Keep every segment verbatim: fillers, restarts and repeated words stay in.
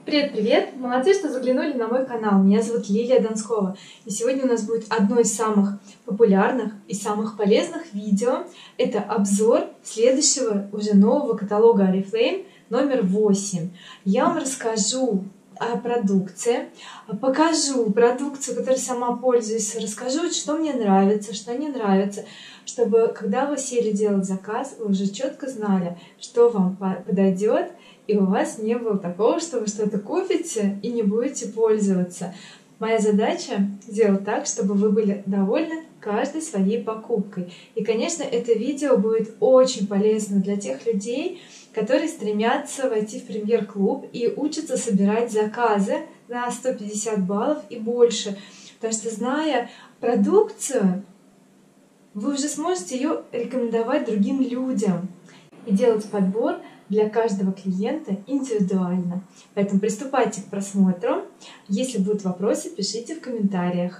Привет-привет! Молодцы, что заглянули на мой канал. Меня зовут Лилия Донскова. И сегодня у нас будет одно из самых популярных и самых полезных видео. Это обзор следующего уже нового каталога Oriflame номер восемь. Я вам расскажу о продукции, покажу продукцию, которой сама пользуюсь, расскажу, что мне нравится, что не нравится, чтобы когда вы сели делать заказ, вы уже четко знали, что вам подойдет, и у вас не было такого, что вы что-то купите и не будете пользоваться. Моя задача сделать так, чтобы вы были довольны каждой своей покупкой. И, конечно, это видео будет очень полезно для тех людей, которые стремятся войти в премьер-клуб и учатся собирать заказы на сто пятьдесят баллов и больше. Потому что, зная продукцию, вы уже сможете ее рекомендовать другим людям и делать подбор для каждого клиента индивидуально. Поэтому приступайте к просмотру. Если будут вопросы, пишите в комментариях.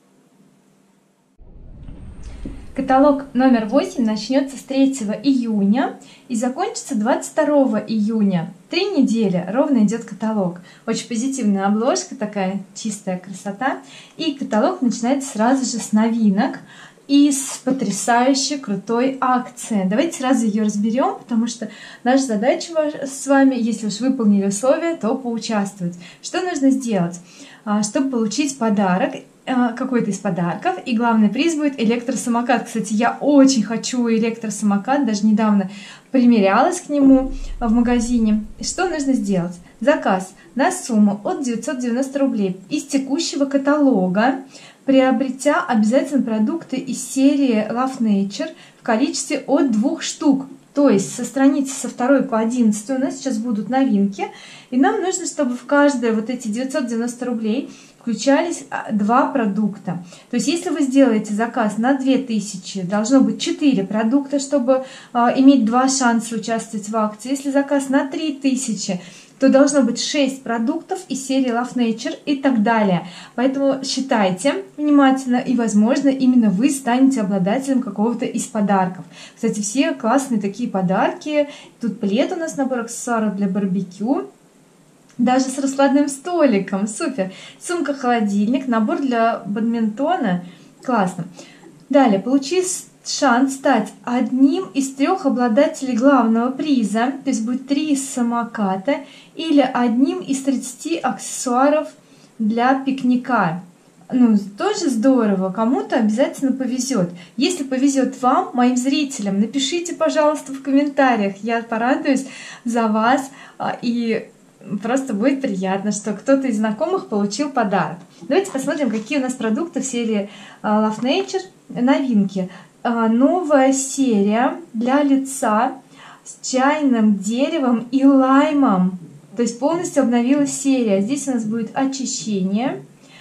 Каталог номер восемь начнется с третьего июня и закончится двадцать второго июня. Три недели ровно идет каталог. Очень позитивная обложка, такая чистая красота. И каталог начинается сразу же с новинок и с потрясающей крутой акции. Давайте сразу ее разберем, потому что наша задача с вами, если уж выполнили условия, то поучаствовать. Что нужно сделать, чтобы получить подарок, какой-то из подарков, и главный приз будет электросамокат. Кстати, я очень хочу электросамокат, даже недавно примерялась к нему в магазине. Что нужно сделать? Заказ на сумму от девятисот девяноста рублей из текущего каталога, приобретя обязательно продукты из серии Love Nature в количестве от двух штук. То есть со страницы со второй по одиннадцатую у нас сейчас будут новинки, и нам нужно, чтобы в каждые вот эти девятьсот девяносто рублей включались два продукта. То есть если вы сделаете заказ на две тысячи, должно быть четыре продукта, чтобы э, иметь два шанса участвовать в акции. Если заказ на три тысячи, то должно быть шесть продуктов из серии Love Nature и так далее. Поэтому считайте внимательно, и, возможно, именно вы станете обладателем какого-то из подарков. Кстати, все классные такие подарки. Тут плед у нас, набор аксессуаров для барбекю. Даже с раскладным столиком. Супер. Сумка-холодильник, набор для бадминтона. Классно. Далее, получи шанс стать одним из трех обладателей главного приза, то есть будет три самоката, или одним из тридцати аксессуаров для пикника. Ну, тоже здорово, кому-то обязательно повезет. Если повезет вам, моим зрителям, напишите, пожалуйста, в комментариях, я порадуюсь за вас, и просто будет приятно, что кто-то из знакомых получил подарок. Давайте посмотрим, какие у нас продукты в серии Love Nature, новинки. Новая серия для лица с чайным деревом и лаймом. То есть полностью обновилась серия. Здесь у нас будет очищение.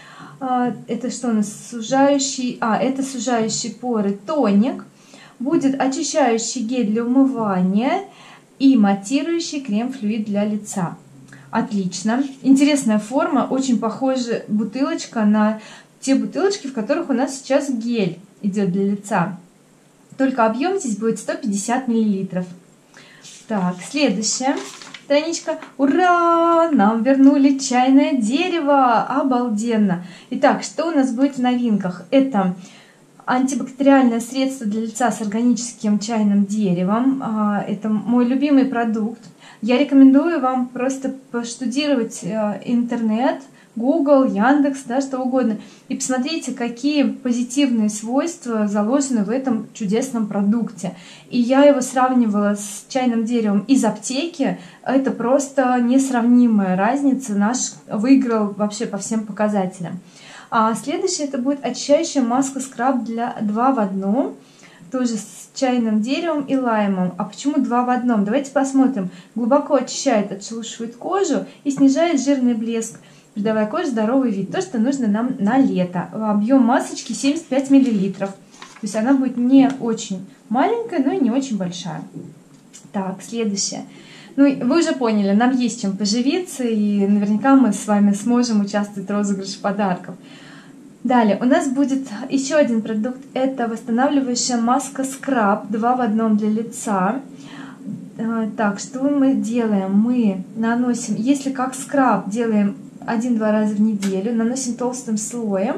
Это что у нас? Сужающий, а, это сужающий поры тоник. Будет очищающий гель для умывания и матирующий крем-флюид для лица. Отлично. Интересная форма. Очень похожа бутылочка на те бутылочки, в которых у нас сейчас гель идет для лица. Только объем здесь будет сто пятьдесят миллилитров. Так, следующая страничка. Ура! Нам вернули чайное дерево. Обалденно. Итак, что у нас будет в новинках? Это антибактериальное средство для лица с органическим чайным деревом. Это мой любимый продукт. Я рекомендую вам просто поштудировать интернет, Google, Яндекс, да, что угодно, и посмотрите, какие позитивные свойства заложены в этом чудесном продукте. И я его сравнивала с чайным деревом из аптеки. Это просто несравнимая разница. Наш выиграл вообще по всем показателям. А следующее это будет очищающая маска скраб для два в одном, тоже с чайным деревом и лаймом. А почему два в одном? Давайте посмотрим. Глубоко очищает, отшелушивает кожу и снижает жирный блеск, придавая коже здоровый вид. То, что нужно нам на лето. Объем масочки семьдесят пять миллилитров. То есть она будет не очень маленькая, но и не очень большая. Так, следующее. Ну, вы уже поняли, нам есть чем поживиться, и наверняка мы с вами сможем участвовать в розыгрыше подарков. Далее у нас будет еще один продукт. Это восстанавливающая маска скраб два в одном для лица. Так, что мы делаем? Мы наносим, если как скраб, делаем один-два раза в неделю, наносим толстым слоем,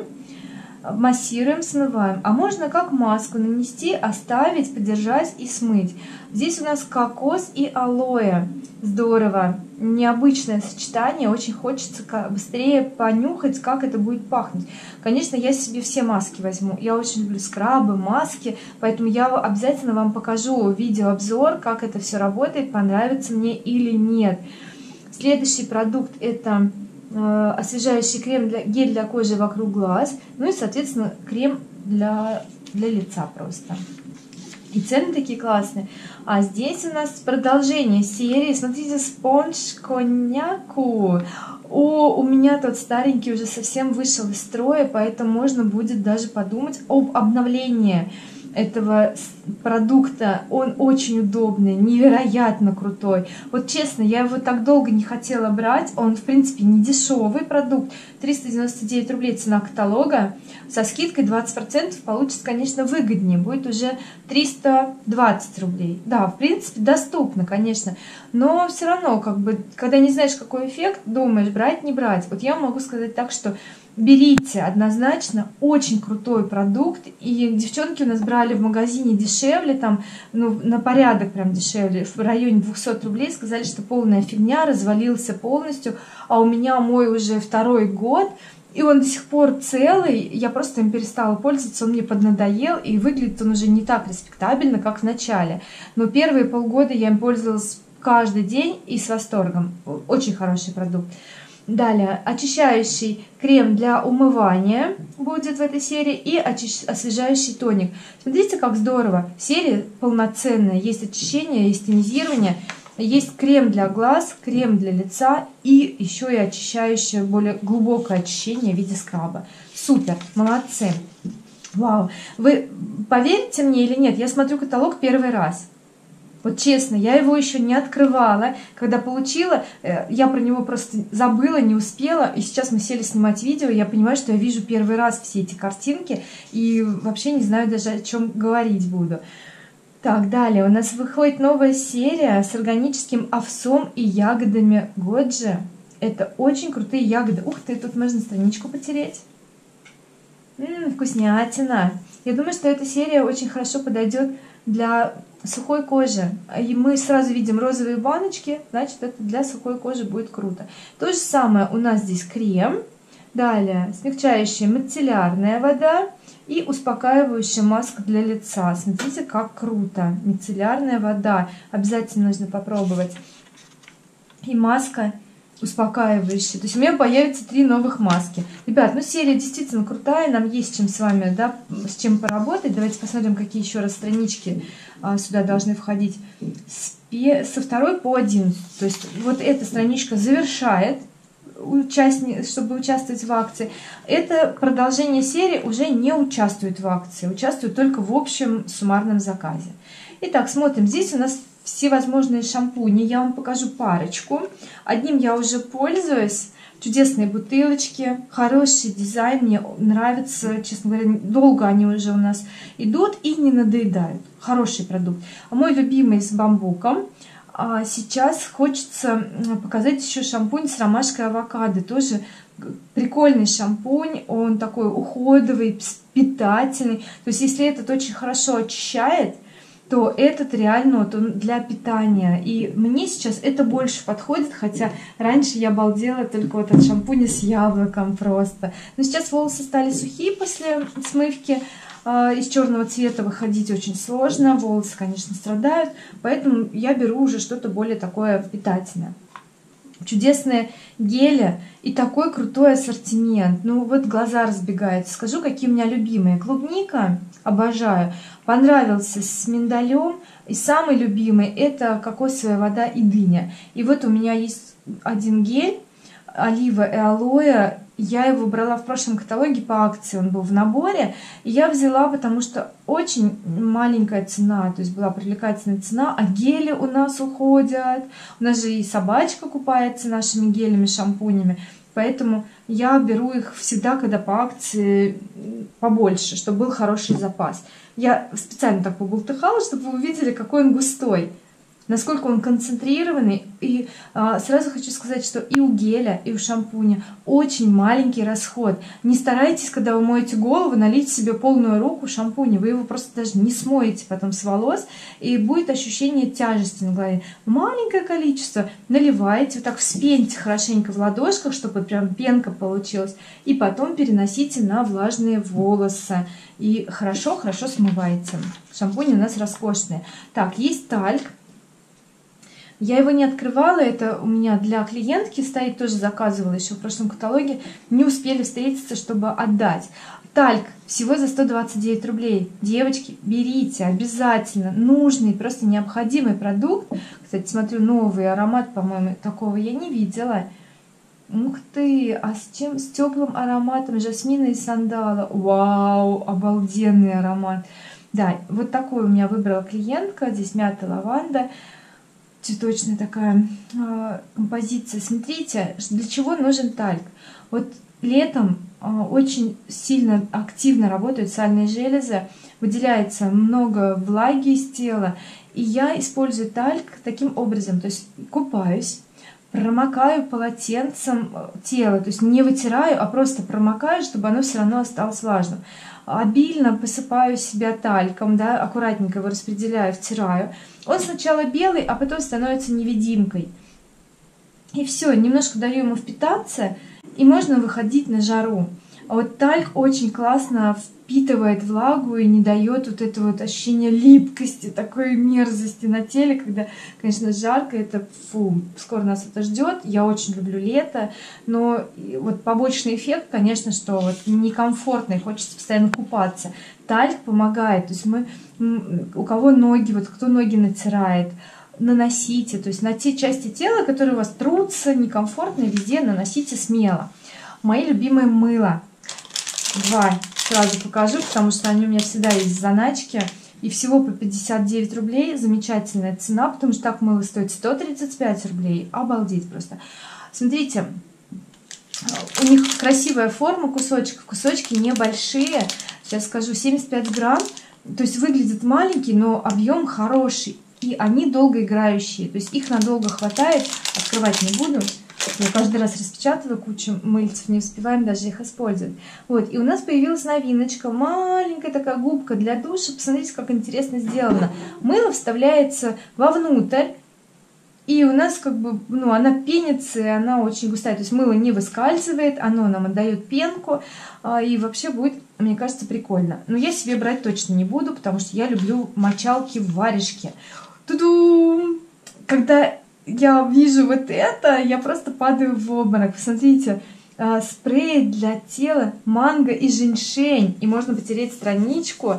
массируем, смываем. А можно как маску нанести, оставить, подержать и смыть. Здесь у нас кокос и алоэ. Здорово. Необычное сочетание. Очень хочется быстрее понюхать, как это будет пахнуть. Конечно, я себе все маски возьму. Я очень люблю скрабы, маски. Поэтому я обязательно вам покажу видеообзор, как это все работает, понравится мне или нет. Следующий продукт — это освежающий крем, для, гель для кожи вокруг глаз, ну и, соответственно, крем для, для лица просто. И цены такие классные. А здесь у нас продолжение серии. Смотрите, спонж коньяку. О, у меня тот старенький уже совсем вышел из строя, поэтому можно будет даже подумать об обновлении этого продукта. Он очень удобный, невероятно крутой. Вот честно, я его так долго не хотела брать. Он, в принципе, не дешевый продукт. триста девяносто девять рублей цена каталога. Со скидкой двадцать процентов получится, конечно, выгоднее. Будет уже триста двадцать рублей. Да, в принципе, доступно, конечно. Но все равно, как бы, когда не знаешь, какой эффект, думаешь, брать, не брать. Вот я могу сказать так, что берите однозначно, очень крутой продукт. И девчонки у нас брали в магазине дешевле, там, ну, на порядок прям дешевле, в районе двухсот рублей, сказали, что полная фигня, развалился полностью. А у меня мой уже второй год, и он до сих пор целый. Я просто им перестала пользоваться, он мне поднадоел, и выглядит он уже не так респектабельно, как в начале. Но первые полгода я им пользовалась каждый день и с восторгом. Очень хороший продукт. Далее, очищающий крем для умывания будет в этой серии и освежающий тоник. Смотрите, как здорово. Серия полноценная. Есть очищение, есть тонизирование, есть крем для глаз, крем для лица и еще и очищающее, более глубокое очищение в виде скраба. Супер, молодцы. Вау. Вы поверите мне или нет, я смотрю каталог первый раз. Вот честно, я его еще не открывала. Когда получила, я про него просто забыла, не успела. И сейчас мы сели снимать видео, и я понимаю, что я вижу первый раз все эти картинки. И вообще не знаю даже, о чем говорить буду. Так, далее. У нас выходит новая серия с органическим овсом и ягодами годжи. Это очень крутые ягоды. Ух ты, тут можно страничку потереть. М-м, вкуснятина. Я думаю, что эта серия очень хорошо подойдет для сухой кожи. И мы сразу видим розовые баночки, значит, это для сухой кожи будет круто. То же самое у нас здесь крем. Далее смягчающая мицеллярная вода и успокаивающая маска для лица. Смотрите, как круто. Мицеллярная вода. Обязательно нужно попробовать. И маска успокаивающая. То есть у меня появится три новых маски. Ребят, ну серия действительно крутая. Нам есть чем с вами, да, с чем поработать. Давайте посмотрим, какие еще раз странички а, сюда должны входить. С, со второй по одиннадцатую. То есть вот эта страничка завершает, участник, чтобы участвовать в акции. Это продолжение серии уже не участвует в акции. Участвует только в общем суммарном заказе. Итак, смотрим. Здесь у нас всевозможные шампуни. Я вам покажу парочку. Одним я уже пользуюсь. Чудесные бутылочки, хороший дизайн. Мне нравится, честно говоря, долго они уже у нас идут и не надоедают. Хороший продукт. А мой любимый с бамбуком. А сейчас хочется показать еще шампунь с ромашкой авокадо. Тоже прикольный шампунь. Он такой уходовый, питательный. То есть если этот очень хорошо очищает, то этот реально вот он для питания. И мне сейчас это больше подходит, хотя раньше я балдела только вот от шампуня с яблоком просто. Но сейчас волосы стали сухие после смывки. Из черного цвета выходить очень сложно, волосы, конечно, страдают, поэтому я беру уже что-то более такое питательное. Чудесные гели и такой крутой ассортимент. Ну вот глаза разбегаются. Скажу, какие у меня любимые. Клубника, обожаю. Понравился с миндалем. И самый любимый это кокосовая вода и дыня. И вот у меня есть один гель, олива и алоэ. Я его брала в прошлом каталоге по акции, он был в наборе. И я взяла, потому что очень маленькая цена, то есть была привлекательная цена, а гели у нас уходят. У нас же и собачка купается нашими гелями, шампунями. Поэтому я беру их всегда, когда по акции побольше, чтобы был хороший запас. Я специально так побултыхала, чтобы вы увидели, какой он густой. насколько он концентрированный. И а, сразу хочу сказать, что и у геля, и у шампуня очень маленький расход. Не старайтесь, когда вы моете голову, налить себе полную руку шампуня, вы его просто даже не смоете потом с волос, и будет ощущение тяжести на голове. Маленькое количество наливаете, вот так вспеньте хорошенько в ладошках, чтобы прям пенка получилась, и потом переносите на влажные волосы. И хорошо-хорошо смываете. Шампунь у нас роскошный. Так, есть тальк. Я его не открывала, это у меня для клиентки стоит, тоже заказывала еще в прошлом каталоге, не успели встретиться, чтобы отдать. Тальк всего за сто двадцать девять рублей. Девочки, берите обязательно, нужный, просто необходимый продукт. Кстати, смотрю, новый аромат, по-моему, такого я не видела. Ух ты, а с чем? С теплым ароматом жасмина и сандала. Вау, обалденный аромат. Да, вот такой у меня выбрала клиентка, здесь мята, лаванда. Цветочная такая э, композиция. Смотрите, для чего нужен тальк. Вот летом э, очень сильно активно работают сальные железы, выделяется много влаги из тела, и я использую тальк таким образом, то есть купаюсь, промокаю полотенцем тело, то есть не вытираю, а просто промокаю, чтобы оно все равно осталось влажным. Обильно посыпаю себя тальком, да, аккуратненько его распределяю, втираю. Он сначала белый, а потом становится невидимкой. И все, немножко даю ему впитаться, и можно выходить на жару. А вот тальк очень классно впитывает влагу и не дает вот это вот ощущение липкости, такой мерзости на теле, когда, конечно, жарко, это фу, скоро нас это ждет. Я очень люблю лето, но вот побочный эффект, конечно, что вот некомфортно, хочется постоянно купаться. Тальк помогает, то есть мы, у кого ноги, вот кто ноги натирает, наносите, то есть на те части тела, которые у вас трутся, некомфортно, везде наносите смело. Мои любимые мыла. Два сразу покажу, потому что они у меня всегда есть в заначке. И всего по пятьдесят девять рублей. Замечательная цена, потому что так мыло стоит сто тридцать пять рублей. Обалдеть просто. Смотрите, у них красивая форма кусочков. Кусочки небольшие. Сейчас скажу, семьдесят пять грамм. То есть выглядят маленькие, но объем хороший. И они долгоиграющие. То есть их надолго хватает. Открывать не буду. Я каждый раз распечатываю кучу мыльцев, не успеваем даже их использовать. Вот, и у нас появилась новиночка, маленькая такая губка для душа. Посмотрите, как интересно сделано. Мыло вставляется вовнутрь, и у нас как бы, ну, она пенится, и она очень густая. То есть мыло не выскальзывает, оно нам отдает пенку, и вообще будет, мне кажется, прикольно. Но я себе брать точно не буду, потому что я люблю мочалки-варежки. Ту-ду! Когда я вижу вот это, я просто падаю в обморок. Посмотрите, э, спрей для тела манго и женьшень. И можно потереть страничку.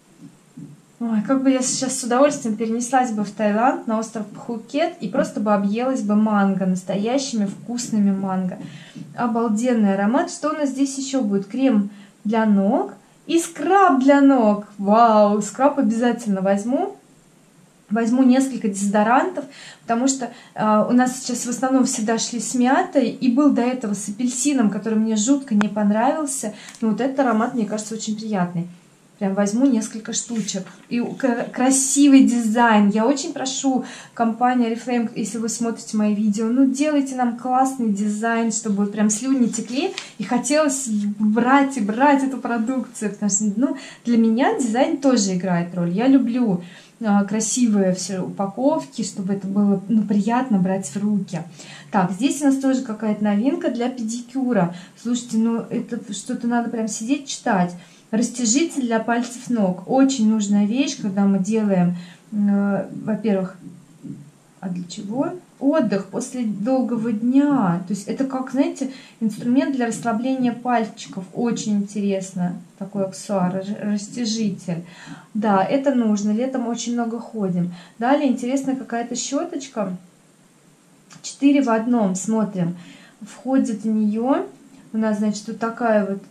Ой, как бы я сейчас с удовольствием перенеслась бы в Таиланд, на остров Пхукет, и просто бы объелась бы манго, настоящими вкусными манго. Обалденный аромат. Что у нас здесь еще будет? Крем для ног и скраб для ног. Вау, скраб обязательно возьму. Возьму несколько дезодорантов, потому что э, у нас сейчас в основном всегда шли с мятой, и был до этого с апельсином, который мне жутко не понравился. Но вот этот аромат, мне кажется, очень приятный. Прям возьму несколько штучек. И красивый дизайн. Я очень прошу компанию Oriflame, если вы смотрите мои видео, ну делайте нам классный дизайн, чтобы прям слюни текли, и хотелось брать и брать эту продукцию. Потому что, ну, для меня дизайн тоже играет роль. Я люблю красивые все упаковки, чтобы это было, ну, приятно брать в руки. Так, здесь у нас тоже какая-то новинка для педикюра. Слушайте, ну это что-то надо прям сидеть читать. Растяжитель для пальцев ног. Очень нужная вещь, когда мы делаем, э, во-первых, а для чего? Отдых после долгого дня. То есть это как, знаете, инструмент для расслабления пальчиков. Очень интересно. Такой аксессуар, растяжитель. Да, это нужно. Летом очень много ходим. Далее интересная какая-то щеточка. четыре в одном. Смотрим. Входит в нее. У нас, значит, вот такая вот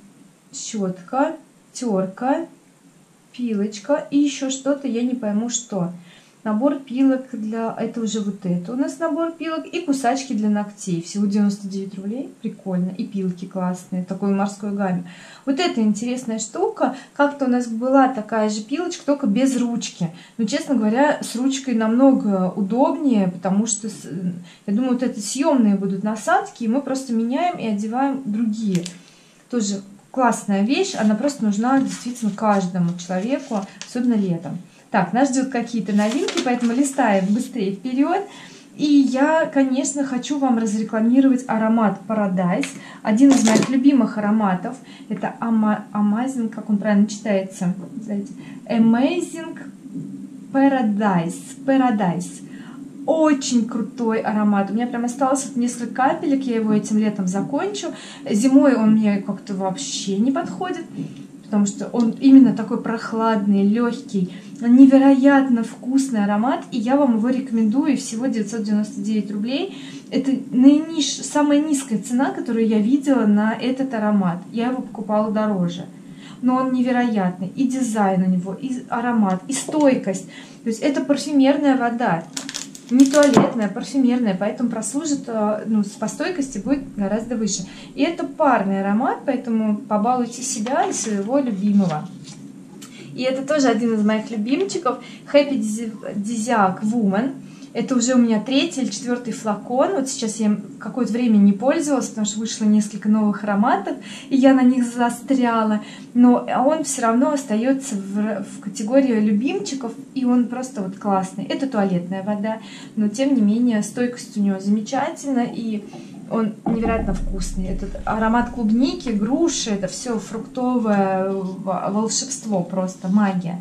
щетка, терка, пилочка и еще что-то, я не пойму что. набор пилок для... Это уже вот это у нас набор пилок. И кусачки для ногтей. Всего девяносто девять рублей. Прикольно. И пилки классные. Такой морской гамме. Вот это интересная штука. Как-то у нас была такая же пилочка, только без ручки. Но, честно говоря, с ручкой намного удобнее, потому что, я думаю, вот это съемные будут насадки. И мы просто меняем и одеваем другие. Тоже классная вещь. Она просто нужна действительно каждому человеку, особенно летом. Так, нас ждут какие-то новинки, поэтому листаем быстрее вперед. И я, конечно, хочу вам разрекламировать аромат Paradise. Один из моих любимых ароматов. Это Amazing, как он правильно читается? Amazing Paradise. Paradise. Очень крутой аромат. У меня прям осталось вот несколько капелек. Я его этим летом закончу. Зимой он мне как-то вообще не подходит. Потому что он именно такой прохладный, легкий, невероятно вкусный аромат. И я вам его рекомендую. Всего девятьсот девяносто девять рублей. Это наиниш... самая низкая цена, которую я видела на этот аромат. Я его покупала дороже. Но он невероятный. И дизайн у него, и аромат, и стойкость. То есть это парфюмерная вода. Не туалетная, а парфюмерная, поэтому прослужит, ну, по стойкости будет гораздо выше. И это парный аромат, поэтому побалуйте себя и своего любимого. И это тоже один из моих любимчиков, Happy Desiac Woman. Это уже у меня третий или четвертый флакон. Вот сейчас я им какое-то время не пользовалась, потому что вышло несколько новых ароматов, и я на них застряла. Но он все равно остается в, в категории любимчиков, и он просто вот классный. Это туалетная вода, но тем не менее стойкость у него замечательна, и он невероятно вкусный. Этот аромат клубники, груши, это все фруктовое волшебство, просто магия.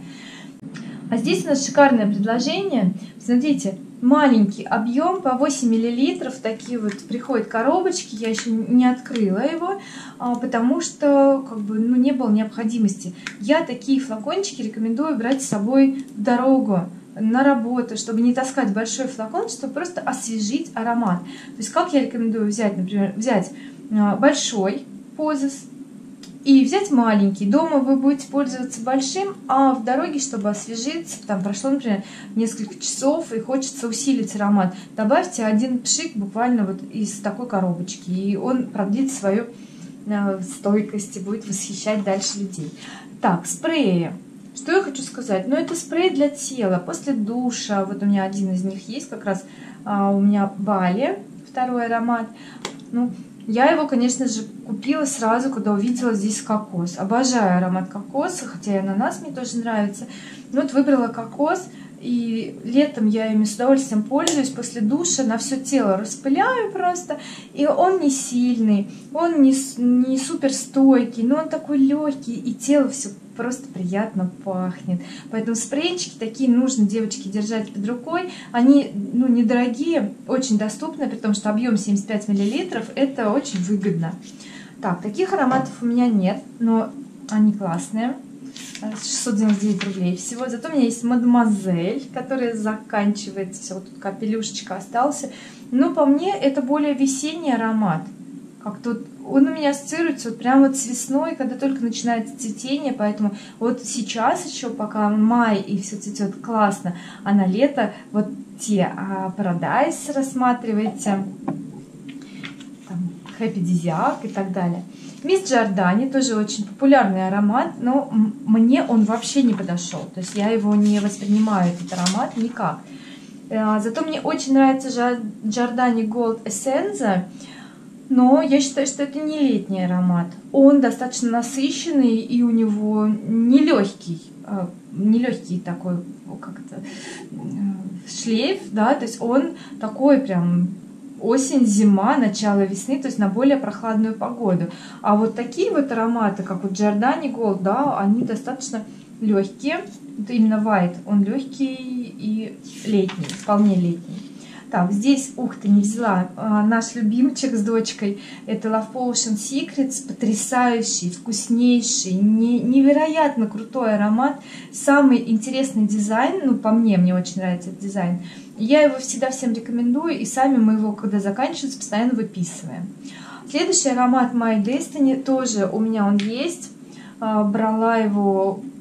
А здесь у нас шикарное предложение. Смотрите, маленький объем по восемь миллилитров. Такие вот приходят коробочки. Я еще не открыла его, потому что как бы, ну, не было необходимости. Я такие флакончики рекомендую брать с собой в дорогу, на работу, чтобы не таскать большой флакон, чтобы просто освежить аромат. То есть как я рекомендую взять, например, взять большой позис и взять маленький. Дома вы будете пользоваться большим, а в дороге, чтобы освежиться, там прошло, например, несколько часов и хочется усилить аромат, добавьте один пшик буквально вот из такой коробочки, и он продлит свою стойкость и будет восхищать дальше людей. Так, спреи. Что я хочу сказать? Ну, это спрей для тела. После душа, вот у меня один из них есть, как раз а, у меня Бали, второй аромат. Ну, я его, конечно же, купила сразу, когда увидела здесь кокос. Обожаю аромат кокоса, хотя и ананас мне тоже нравится. Ну, вот выбрала кокос, и летом я ими с удовольствием пользуюсь. После душа на все тело распыляю просто. И он не сильный, он не, не супер стойкий, но он такой легкий, и тело все просто приятно пахнет. Поэтому спрейчики такие нужно, девочки, держать под рукой. Они, ну, недорогие, очень доступны, при том, что объем семьдесят пять миллилитров, это очень выгодно. Так, таких ароматов у меня нет, но они классные. шестьсот девяносто девять рублей всего. Зато у меня есть Мадемуазель, которая заканчивается. Все, вот тут капелюшечка остался. Но по мне это более весенний аромат. Как-то он у меня ассоциируется вот прямо вот с весной, когда только начинается цветение. Поэтому вот сейчас еще, пока май и все цветет классно, а на лето вот те а, Paradise рассматривайте, там, Happy Desiac и так далее. Мисс Джордани тоже очень популярный аромат, но мне он вообще не подошел. То есть я его не воспринимаю, этот аромат, никак. Зато мне очень нравится Джордани Gold Essenza, но я считаю, что это не летний аромат. Он достаточно насыщенный, и у него не легкий, не легкий такой, как-то шлейф, да, то есть он такой прям осень, зима, начало весны, то есть на более прохладную погоду. А вот такие вот ароматы, как вот Giordani Gold, да, они достаточно легкие. Это именно White, он легкий и летний, вполне летний. Так, здесь, ух ты, не взяла, а, наш любимчик с дочкой, это Love Potion Secrets, потрясающий, вкуснейший, не, невероятно крутой аромат, самый интересный дизайн, ну, по мне, мне очень нравится этот дизайн. Я его всегда всем рекомендую, и сами мы его, когда заканчивается, постоянно выписываем. Следующий аромат My Destiny, тоже у меня он есть, а, брала его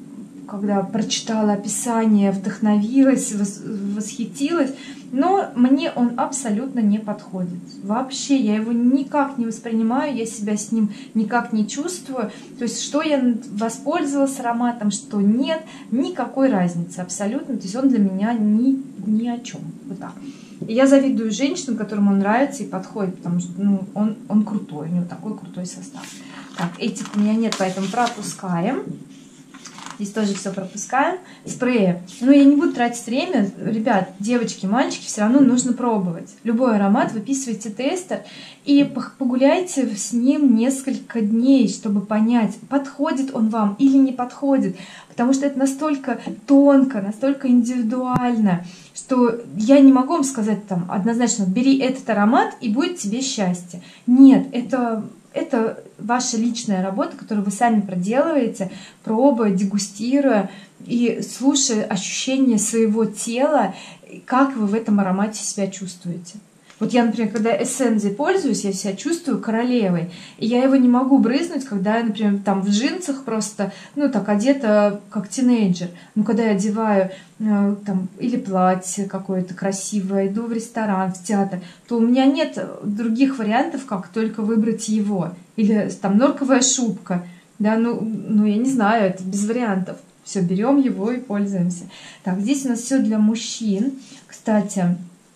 когда прочитала описание, вдохновилась, восхитилась, но мне он абсолютно не подходит. Вообще, я его никак не воспринимаю, я себя с ним никак не чувствую. То есть, что я воспользовалась ароматом, что нет, никакой разницы абсолютно. То есть, он для меня ни, ни о чем. Вот так. И я завидую женщинам, которым он нравится и подходит, потому что ну, он, он крутой, у него такой крутой состав. Так, этих у меня нет, поэтому пропускаем. Здесь тоже все пропускаем. Спреи. Ну, я не буду тратить время. Ребят, девочки, мальчики, все равно нужно пробовать. Любой аромат, выписывайте тестер и погуляйте с ним несколько дней, чтобы понять, подходит он вам или не подходит. Потому что это настолько тонко, настолько индивидуально, что я не могу вам сказать там однозначно, бери этот аромат и будет тебе счастье. Нет, это... Это ваша личная работа, которую вы сами проделываете, пробуя, дегустируя и слушая ощущения своего тела, как вы в этом аромате себя чувствуете. Вот я, например, когда эссенцией пользуюсь, я себя чувствую королевой. И я его не могу брызнуть, когда я, например, там в джинсах просто, ну, так одета, как тинейджер. Но когда я одеваю э, там или платье какое-то красивое, иду в ресторан, в театр, то у меня нет других вариантов, как только выбрать его. Или там норковая шубка. Да, ну, ну я не знаю, это без вариантов. Все, берем его и пользуемся. Так, здесь у нас все для мужчин. Кстати,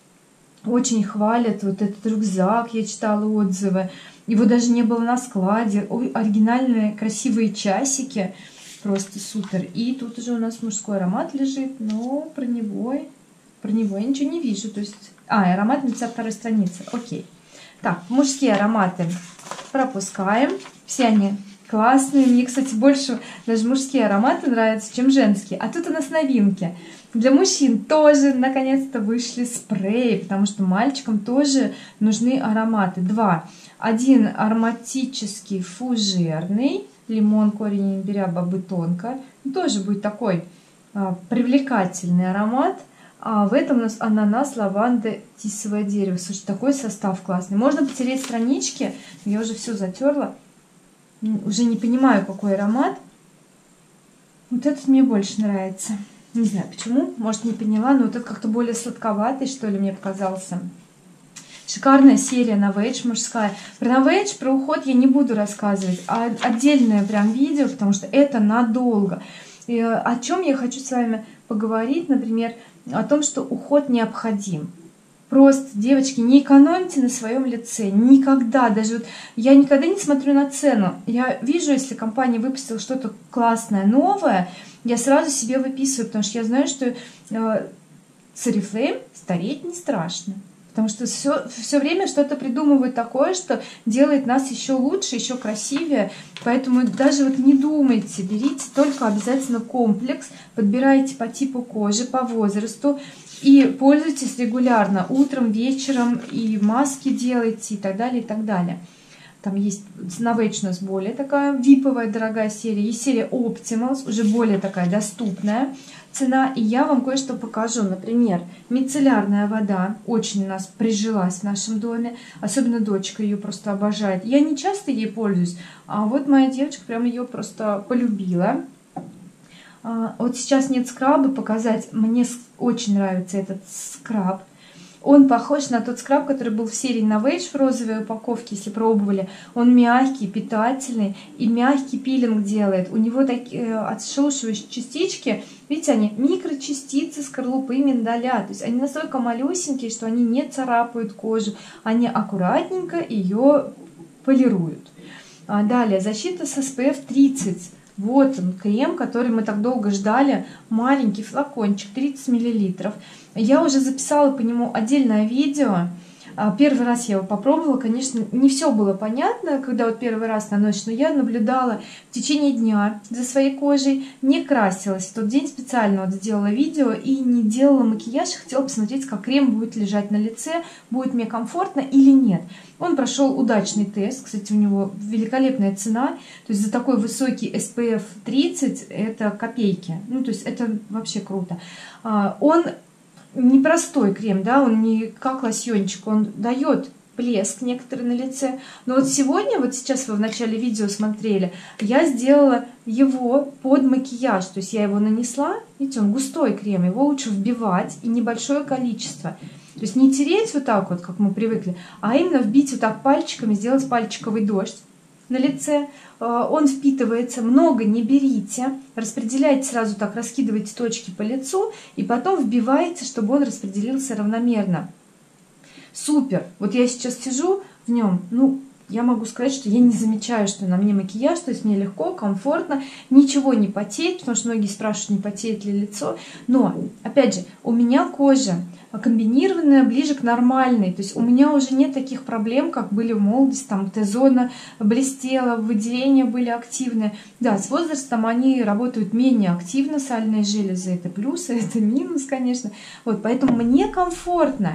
очень хвалят вот этот рюкзак, я читала отзывы. Его даже не было на складе. Ой, оригинальные красивые часики. Просто супер. И тут уже у нас мужской аромат лежит, но про него, про него я ничего не вижу. То есть, а, аромат на пятьдесят второй странице. Окей. Так, мужские ароматы пропускаем. Все они классные. Мне, кстати, больше даже мужские ароматы нравятся, чем женские. А тут у нас новинки. Для мужчин тоже наконец-то вышли спреи, потому что мальчикам тоже нужны ароматы. Два. Один ароматический фужерный, лимон, корень имбиря, бобы тонко. Тоже будет такой а, привлекательный аромат. А в этом у нас ананас, лаванда, тисовое дерево. Слушай, такой состав классный. Можно потереть странички. Я уже все затерла. Уже не понимаю, какой аромат. Вот этот мне больше нравится. Не знаю почему, может не поняла, но вот этот как-то более сладковатый, что ли, мне показался. Шикарная серия Novage мужская. Про Novage, про уход я не буду рассказывать, а отдельное прям видео, потому что это надолго. И о чем я хочу с вами поговорить, например, о том, что уход необходим. Просто, девочки, не экономьте на своем лице. Никогда. Даже вот я никогда не смотрю на цену. Я вижу, если компания выпустила что-то классное, новое, я сразу себе выписываю, потому что я знаю, что э, с Oriflame стареть не страшно. Потому что все, все время что-то придумывают такое, что делает нас еще лучше, еще красивее. Поэтому даже вот не думайте, берите только обязательно комплекс, подбирайте по типу кожи, по возрасту и пользуйтесь регулярно, утром, вечером, и маски делайте и так далее, и так далее. Там есть Novage у нас более такая виповая, дорогая серия. Есть серия Optimals, уже более такая доступная цена. И я вам кое-что покажу. Например, мицеллярная вода. Очень у нас прижилась в нашем доме. Особенно дочка ее просто обожает. Я не часто ей пользуюсь, а вот моя девочка прям ее просто полюбила. Вот сейчас нет скраба показать. Мне очень нравится этот скраб. Он похож на тот скраб, который был в серии Novage в розовой упаковке, если пробовали. Он мягкий, питательный и мягкий пилинг делает. У него такие отшелушивающие частички, видите, они микрочастицы скорлупы миндаля. То есть они настолько малюсенькие, что они не царапают кожу. Они аккуратненько ее полируют. А далее защита с эс пэ эф тридцать. Вот он, крем, который мы так долго ждали. Маленький флакончик, тридцать миллилитров. Я уже записала по нему отдельное видео. Первый раз я его попробовала. Конечно, не все было понятно, когда вот первый раз наносишь, но я наблюдала в течение дня за своей кожей, не красилась. В тот день специально вот сделала видео и не делала макияж. Хотела посмотреть, как крем будет лежать на лице, будет мне комфортно или нет. Он прошел удачный тест. Кстати, у него великолепная цена. То есть за такой высокий эс пэ эф тридцать это копейки. Ну, то есть это вообще круто. Он непростой крем, да, он не как лосьончик, он дает блеск некоторый на лице. Но вот сегодня, вот сейчас вы в начале видео смотрели, я сделала его под макияж. То есть я его нанесла, видите, он густой крем, его лучше вбивать и небольшое количество. То есть не тереть вот так вот, как мы привыкли, а именно вбить вот так пальчиками, сделать пальчиковый дождь на лице. Он впитывается, много не берите, распределяйте сразу так, раскидывайте точки по лицу и потом вбиваете, чтобы он распределился равномерно. Супер! Вот я сейчас сижу в нем, ну, я могу сказать, что я не замечаю, что на мне макияж, то есть мне легко, комфортно, ничего не потеет, потому что многие спрашивают, не потеет ли лицо. Но, опять же, у меня кожа комбинированная, ближе к нормальной, то есть у меня уже нет таких проблем, как были в молодости, там Т-зона блестела, выделения были активные. Да, с возрастом они работают менее активно, сальные железы, это плюс, это минус, конечно. Вот, поэтому мне комфортно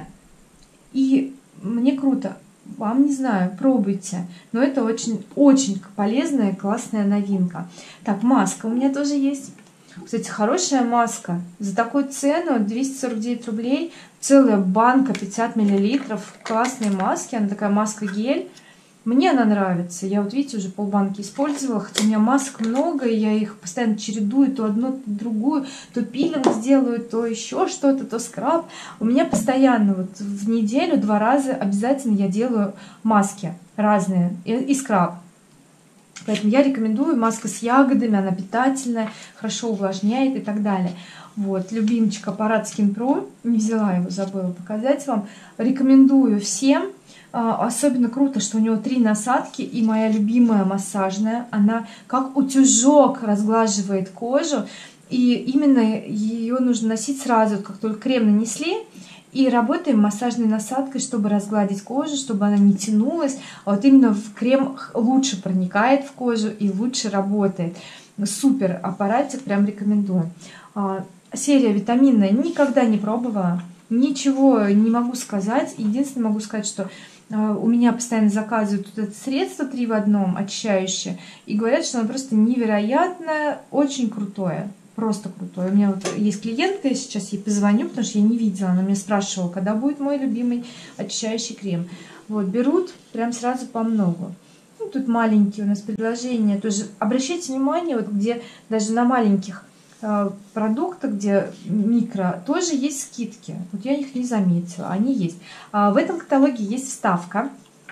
и мне круто. Вам не знаю, пробуйте, но это очень-очень полезная, классная новинка. Так, маска у меня тоже есть. Кстати, хорошая маска. За такую цену двести сорок девять рублей. Целая банка пятьдесят миллилитров классной маски. Она такая маска-гель. Мне она нравится. Я вот, видите, уже полбанки использовала. Хотя у меня масок много, и я их постоянно чередую. То одну, то другую. То пилинг сделаю, то еще что-то, то скраб. У меня постоянно вот в неделю два раза обязательно я делаю маски разные. И, и скраб. Поэтому я рекомендую. Маска с ягодами, она питательная, хорошо увлажняет и так далее. Вот, любимчик аппарат Skin Pro. Не взяла его, забыла показать вам. Рекомендую всем. Особенно круто, что у него три насадки, и моя любимая массажная, она как утюжок разглаживает кожу, и именно ее нужно носить сразу, как только крем нанесли, и работаем массажной насадкой, чтобы разгладить кожу, чтобы она не тянулась, а вот именно в крем лучше проникает в кожу и лучше работает. Супер аппаратик, прям рекомендую. Серия витаминная, никогда не пробовала, ничего не могу сказать. Единственное, могу сказать, что у меня постоянно заказывают вот это средство три в одном, очищающее, и говорят, что оно просто невероятное, очень крутое, просто крутое. У меня вот есть клиентка, я сейчас ей позвоню, потому что я не видела, она меня спрашивала, когда будет мой любимый очищающий крем. Вот, берут прям сразу по много. Ну, тут маленькие у нас предложения, тоже обращайте внимание, вот где даже на маленьких продукты, где микро, тоже есть скидки. Вот я их не заметила, они есть. В этом каталоге есть вставка.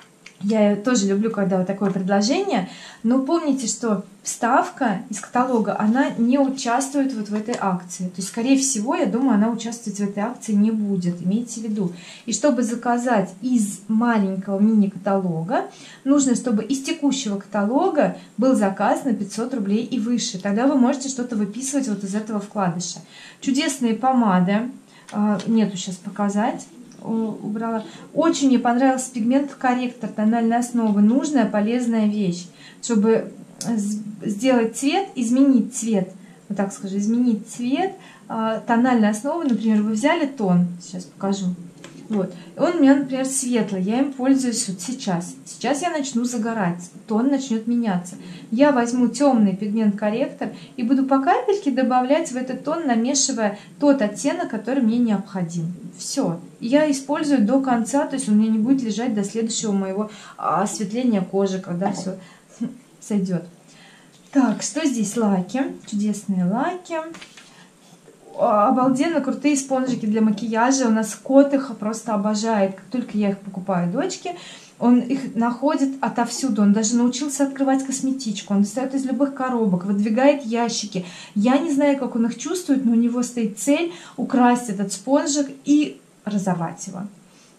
Я тоже люблю, когда вот такое предложение, но помните, что вставка из каталога, она не участвует вот в этой акции. То есть, скорее всего, я думаю, она участвовать в этой акции не будет, имейте в виду. И чтобы заказать из маленького мини-каталога, нужно, чтобы из текущего каталога был заказ на пятьсот рублей и выше. Тогда вы можете что-то выписывать вот из этого вкладыша. Чудесные помады, нету сейчас показать. Убрала. Очень мне понравился пигмент корректор тональной основы. Нужная, полезная вещь, чтобы сделать цвет, изменить цвет, вот так скажу, изменить цвет тональной основы. Например, вы взяли тон, сейчас покажу. Вот. Он у меня, например, светлый, я им пользуюсь вот сейчас. Сейчас я начну загорать, тон начнет меняться. Я возьму темный пигмент-корректор и буду по капельке добавлять в этот тон, намешивая тот оттенок, который мне необходим. Все. Я использую до конца, то есть он у меня не будет лежать до следующего моего осветления кожи, когда все сойдет. Так, что здесь? Лаки. Чудесные лаки. Обалденно крутые спонжики для макияжа. У нас кот их просто обожает. Как только я их покупаю дочке, он их находит отовсюду. Он даже научился открывать косметичку. Он достает из любых коробок, выдвигает ящики. Я не знаю, как он их чувствует, но у него стоит цель украсть этот спонжик и разорвать его.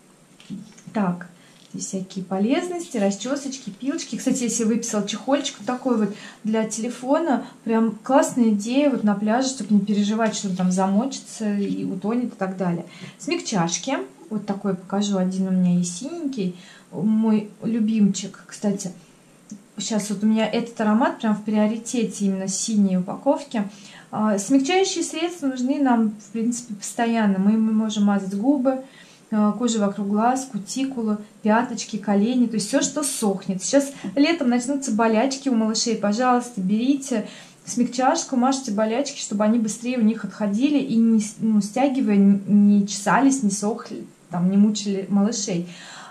Так, здесь всякие полезности, расчесочки, пилочки. Кстати, я себе выписала чехольчик такой вот для телефона. Прям классная идея вот на пляже, чтобы не переживать, что он там замочится и утонет и так далее. Смягчашки. Вот такой покажу. Один у меня есть синенький. Мой любимчик, кстати. Сейчас вот у меня этот аромат прям в приоритете, именно синей упаковки. Смягчающие средства нужны нам, в принципе, постоянно. Мы можем мазать губы, кожу вокруг глаз, кутикулу, пяточки, колени, то есть все, что сохнет. Сейчас летом начнутся болячки у малышей, пожалуйста, берите смягчашку, мажьте болячки, чтобы они быстрее у них отходили и не, ну, стягивая, не чесались, не сохли, там, не мучили малышей.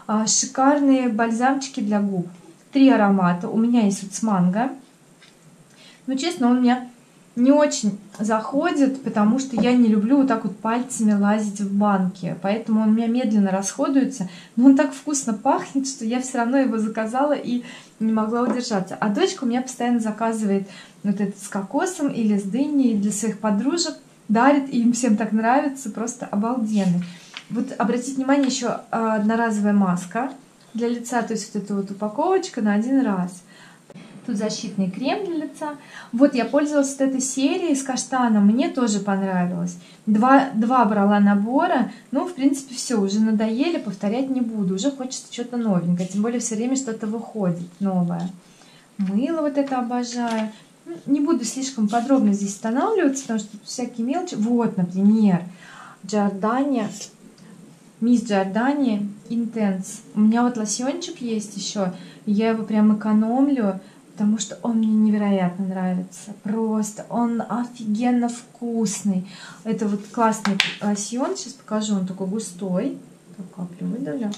Шикарные бальзамчики для губ. Три аромата. У меня есть вот с манго. Но честно, он меня не очень заходит, потому что я не люблю вот так вот пальцами лазить в банке. Поэтому он у меня медленно расходуется. Но он так вкусно пахнет, что я все равно его заказала и не могла удержаться. А дочка у меня постоянно заказывает вот этот с кокосом или с дыней для своих подружек. Дарит, и им всем так нравится. Просто обалденный. Вот обратите внимание, еще одноразовая маска для лица. То есть вот эта вот упаковочка на один раз. Тут защитный крем для лица. Вот я пользовалась вот этой серией с каштаном. Мне тоже понравилось. Два, два брала набора. Ну, в принципе, все, уже надоели, повторять не буду. Уже хочется что-то новенькое. Тем более все время что-то выходит новое. Мыло вот это обожаю. Не буду слишком подробно здесь останавливаться, потому что тут всякие мелочи. Вот, например, Giordani, Мисс Giordani Intense. У меня вот лосьончик есть еще. Я его прям экономлю, потому что он мне невероятно нравится. Просто он офигенно вкусный. Это вот классный лосьон. Сейчас покажу. Он такой густой. Так, каплю выдавлю.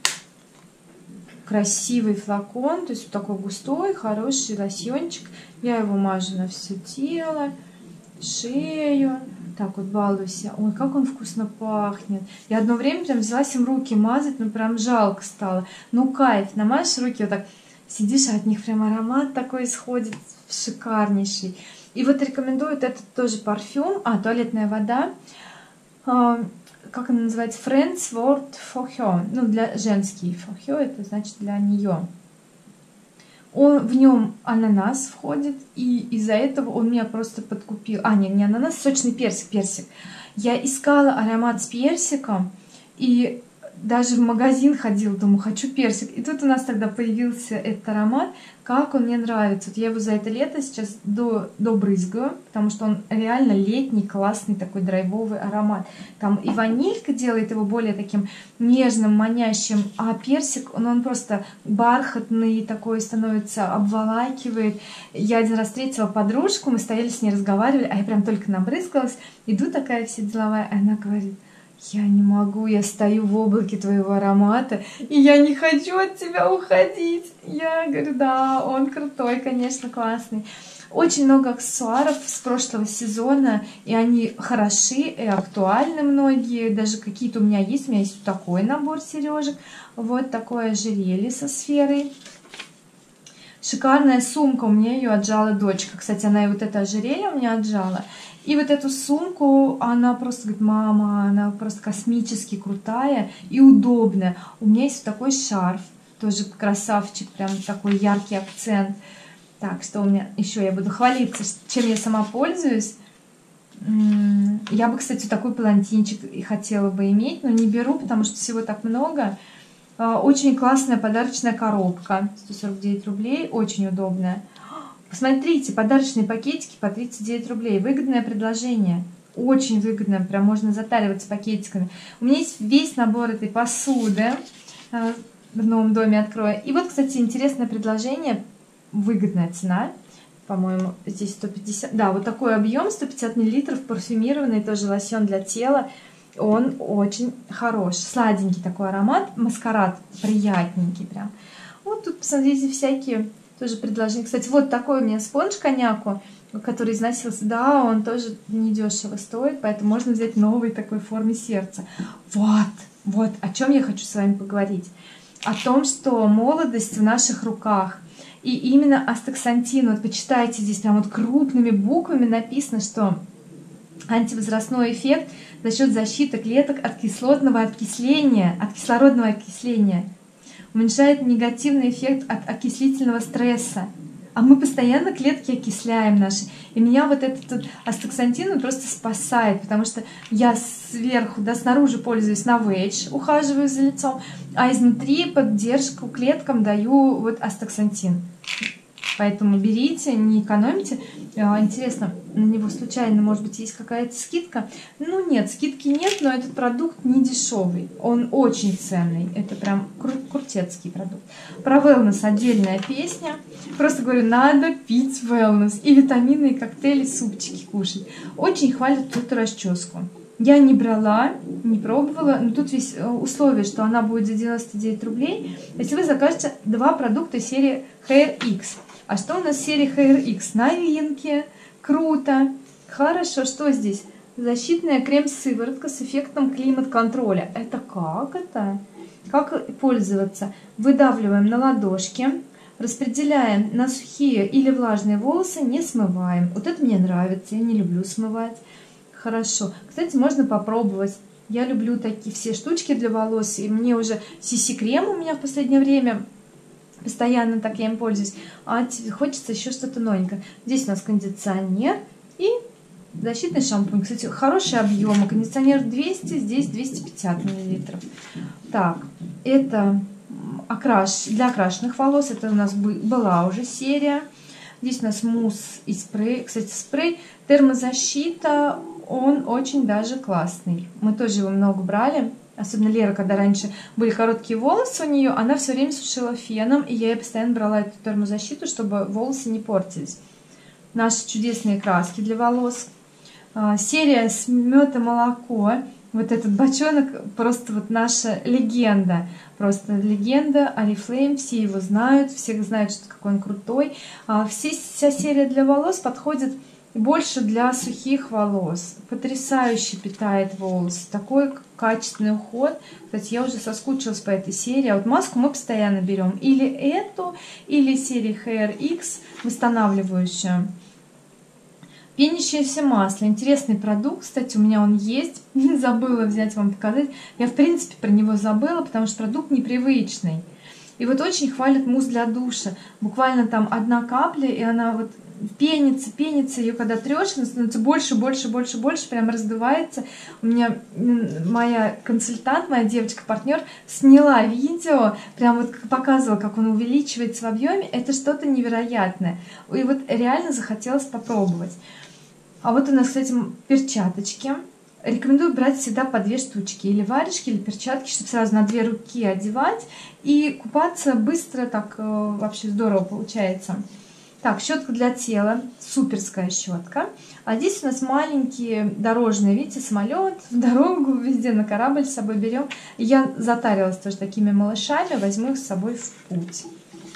Красивый флакон. То есть вот такой густой, хороший лосьончик. Я его мажу на все тело, шею. Так вот балуюсь. Ой, как он вкусно пахнет. Я одно время прям взялась им руки мазать, но прям жалко стало. Ну кайф. Намажешь руки вот так. Сидишь, а от них прям аромат такой исходит, шикарнейший. И вот рекомендуют этот тоже парфюм, а, туалетная вода, а, как она называется, Friends Word for Her, ну, для женский, for her, это значит для нее. Он, в нем ананас входит, и из-за этого он меня просто подкупил. А, нет, не ананас, сочный персик, персик. Я искала аромат с персиком, и даже в магазин ходила, думаю, хочу персик. И тут у нас тогда появился этот аромат. Как он мне нравится. Вот я его за это лето сейчас до, добрызгаю, потому что он реально летний, классный такой драйвовый аромат. Там и ванилька делает его более таким нежным, манящим, а персик, он, он просто бархатный такой становится, обволакивает. Я один раз встретила подружку, мы стояли с ней, разговаривали, а я прям только набрызгалась. Иду такая вся деловая, а она говорит: я не могу, я стою в облаке твоего аромата, и я не хочу от тебя уходить. Я говорю, да, он крутой, конечно, классный. Очень много аксессуаров с прошлого сезона, и они хороши и актуальны многие. Даже какие-то у меня есть. У меня есть вот такой набор сережек, вот такое ожерелье со сферой. Шикарная сумка, у меня ее отжала дочка. Кстати, она и вот это ожерелье у меня отжала. И вот эту сумку, она просто говорит, мама, она просто космически крутая и удобная. У меня есть вот такой шарф, тоже красавчик, прям такой яркий акцент. Так, что у меня еще, я буду хвалиться, чем я сама пользуюсь. Я бы, кстати, такой палантинчик и хотела бы иметь, но не беру, потому что всего так много. Очень классная подарочная коробка, сто сорок девять рублей, очень удобная. Посмотрите, подарочные пакетики по тридцать девять рублей. Выгодное предложение. Очень выгодно. Прям можно затариваться пакетиками. У меня есть весь набор этой посуды. В новом доме открою. И вот, кстати, интересное предложение. Выгодная цена. По-моему, здесь сто пятьдесят. Да, вот такой объем, сто пятьдесят миллилитров, парфюмированный, тоже лосьон для тела. Он очень хорош. Сладенький такой аромат. Маскарад приятненький прям. Вот тут, посмотрите, всякие... Тоже предложение. Кстати, вот такой у меня спонж коньяку, который износился. Да, он тоже недешево стоит, поэтому можно взять новый такой в форме сердца. Вот, вот о чем я хочу с вами поговорить. О том, что молодость в наших руках. И именно астаксантин. Вот почитайте, здесь прям вот крупными буквами написано, что антивозрастной эффект за счет защиты клеток от кислотного окисления, от кислородного окисления. Уменьшает негативный эффект от окислительного стресса. А мы постоянно клетки окисляем наши. И меня вот этот вот астаксантин просто спасает, потому что я сверху, да, снаружи пользуюсь Novage, ухаживаю за лицом, а изнутри поддержку клеткам даю вот астаксантин. Поэтому берите, не экономьте. Интересно, на него случайно, может быть, есть какая-то скидка? Ну нет, скидки нет, но этот продукт не дешевый. Он очень ценный. Это прям кру крутецкий продукт. Про wellness отдельная песня. Просто говорю, надо пить wellness. И витаминные коктейли, супчики кушать. Очень хвалят тут расческу. Я не брала, не пробовала, но тут весь условие, что она будет за девяносто девять рублей, если вы закажете два продукта серии Hair X. А что у нас в серии Hair X? Новинки, круто, хорошо. Что здесь? Защитная крем-сыворотка с эффектом климат-контроля. Это как это? Как пользоваться? Выдавливаем на ладошки, распределяем на сухие или влажные волосы, не смываем. Вот это мне нравится, я не люблю смывать. Хорошо. Кстати, можно попробовать. Я люблю такие все штучки для волос, и мне уже си си-крем у меня в последнее время, постоянно так я им пользуюсь, а хочется еще что-то новенькое. Здесь у нас кондиционер и защитный шампунь. Кстати, хороший объем. Кондиционер двести, здесь двести пятьдесят миллилитров. Так, это окраш... для окрашенных волос. Это у нас была уже серия. Здесь у нас мусс и спрей. Кстати, спрей термозащита, он очень даже классный. Мы тоже его много брали. Особенно Лера, когда раньше были короткие волосы у нее, она все время сушила феном, и я ей постоянно брала эту термозащиту, чтобы волосы не портились. Наши чудесные краски для волос. Серия с мед и молоко. Вот этот бочонок просто вот наша легенда. Просто легенда. Oriflame, все его знают, все знают, что какой он крутой. Все, вся серия для волос подходит больше для сухих волос. Потрясающе питает волосы. Такой качественный уход. Кстати, я уже соскучилась по этой серии. А вот маску мы постоянно берем. Или эту, или серию Hair X, восстанавливающую. Пенящееся масло. Интересный продукт. Кстати, у меня он есть. Забыла взять вам показать. Я, в принципе, про него забыла, потому что продукт непривычный. И вот очень хвалят мусс для душа. Буквально там одна капля, и она вот пенится, пенится. Ее когда трешь, она становится больше, больше, больше, больше. Прям раздувается. У меня моя консультант, моя девочка-партнер сняла видео. Прям вот показывала, как он увеличивается в объеме. Это что-то невероятное. И вот реально захотелось попробовать. А вот у нас, кстати, перчаточки. Рекомендую брать всегда по две штучки. Или варежки, или перчатки, чтобы сразу на две руки одевать. И купаться быстро, так вообще здорово получается. Так, щетка для тела. Суперская щетка. А здесь у нас маленькие дорожные, видите, самолет, в дорогу, везде на корабль с собой берем. Я затарилась тоже такими малышами, возьму их с собой в путь.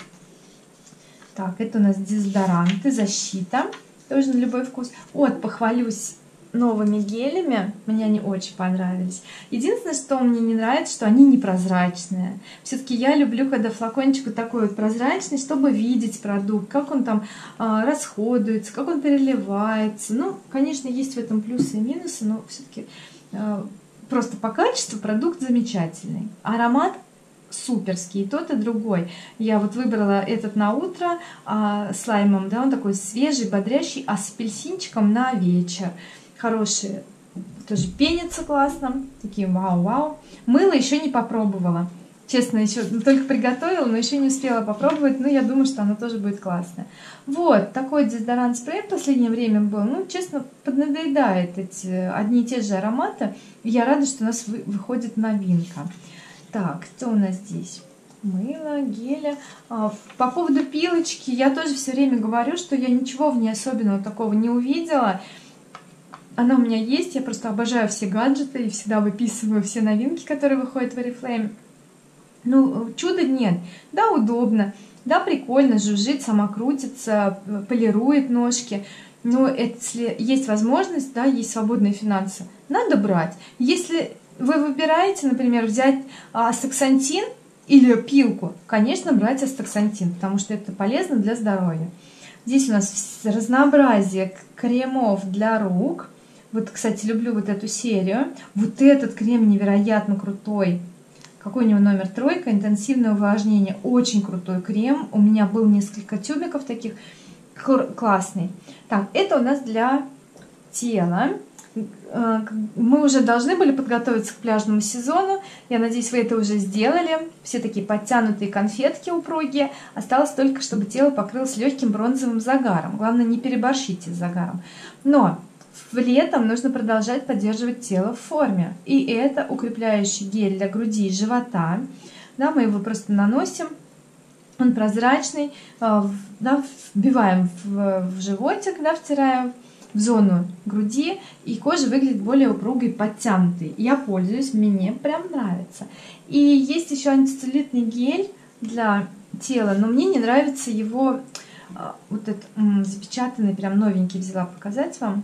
Так, это у нас дезодоранты, защита. Тоже на любой вкус. Вот, похвалюсь новыми гелями. Мне они очень понравились. Единственное, что мне не нравится, что они непрозрачные. Все-таки я люблю, когда флакончик вот такой вот прозрачный, чтобы видеть продукт, как он там э, расходуется, как он переливается. Ну, конечно, есть в этом плюсы и минусы, но все-таки э, просто по качеству продукт замечательный. Аромат суперский, и тот, и другой. Я вот выбрала этот на утро а, с лаймом, да, он такой свежий, бодрящий, а с апельсинчиком на вечер. Хорошие, тоже пенится классно, такие вау-вау. Мыло еще не попробовала. Честно, еще только приготовила, но еще не успела попробовать, но я думаю, что оно тоже будет классное. Вот, такой дезодорант-спрей в последнее время был. Ну, честно, поднадоедает эти одни и те же ароматы. И я рада, что у нас выходит новинка. Так, что у нас здесь? Мыло, геля. А, по поводу пилочки, я тоже все время говорю, что я ничего в ней особенного такого не увидела. Она у меня есть, я просто обожаю все гаджеты и всегда выписываю все новинки, которые выходят в Oriflame. Ну, чуда нет. Да, удобно, да, прикольно, жужжит, сама крутится, полирует ножки. Но если есть возможность, да, есть свободные финансы, надо брать. Если вы выбираете, например, взять астаксантин или пилку, конечно, брать астаксантин, потому что это полезно для здоровья. Здесь у нас разнообразие кремов для рук. Вот, кстати, люблю вот эту серию. Вот этот крем невероятно крутой. Какой у него номер? Тройка, интенсивное увлажнение. Очень крутой крем. У меня был несколько тюбиков таких. Классный. Так, это у нас для тела. Мы уже должны были подготовиться к пляжному сезону. Я надеюсь, вы это уже сделали. Все такие подтянутые конфетки упругие. Осталось только, чтобы тело покрылось легким бронзовым загаром. Главное, не переборщите с загаром. Но в летом нужно продолжать поддерживать тело в форме. И это укрепляющий гель для груди и живота. Да, мы его просто наносим. Он прозрачный. Да, вбиваем в, в животик, да, втираем в зону груди, и кожа выглядит более упругой, подтянутой. Я пользуюсь, мне прям нравится. И есть еще антицеллюлитный гель для тела, но мне не нравится его вот этот запечатанный, прям новенький, взяла показать вам.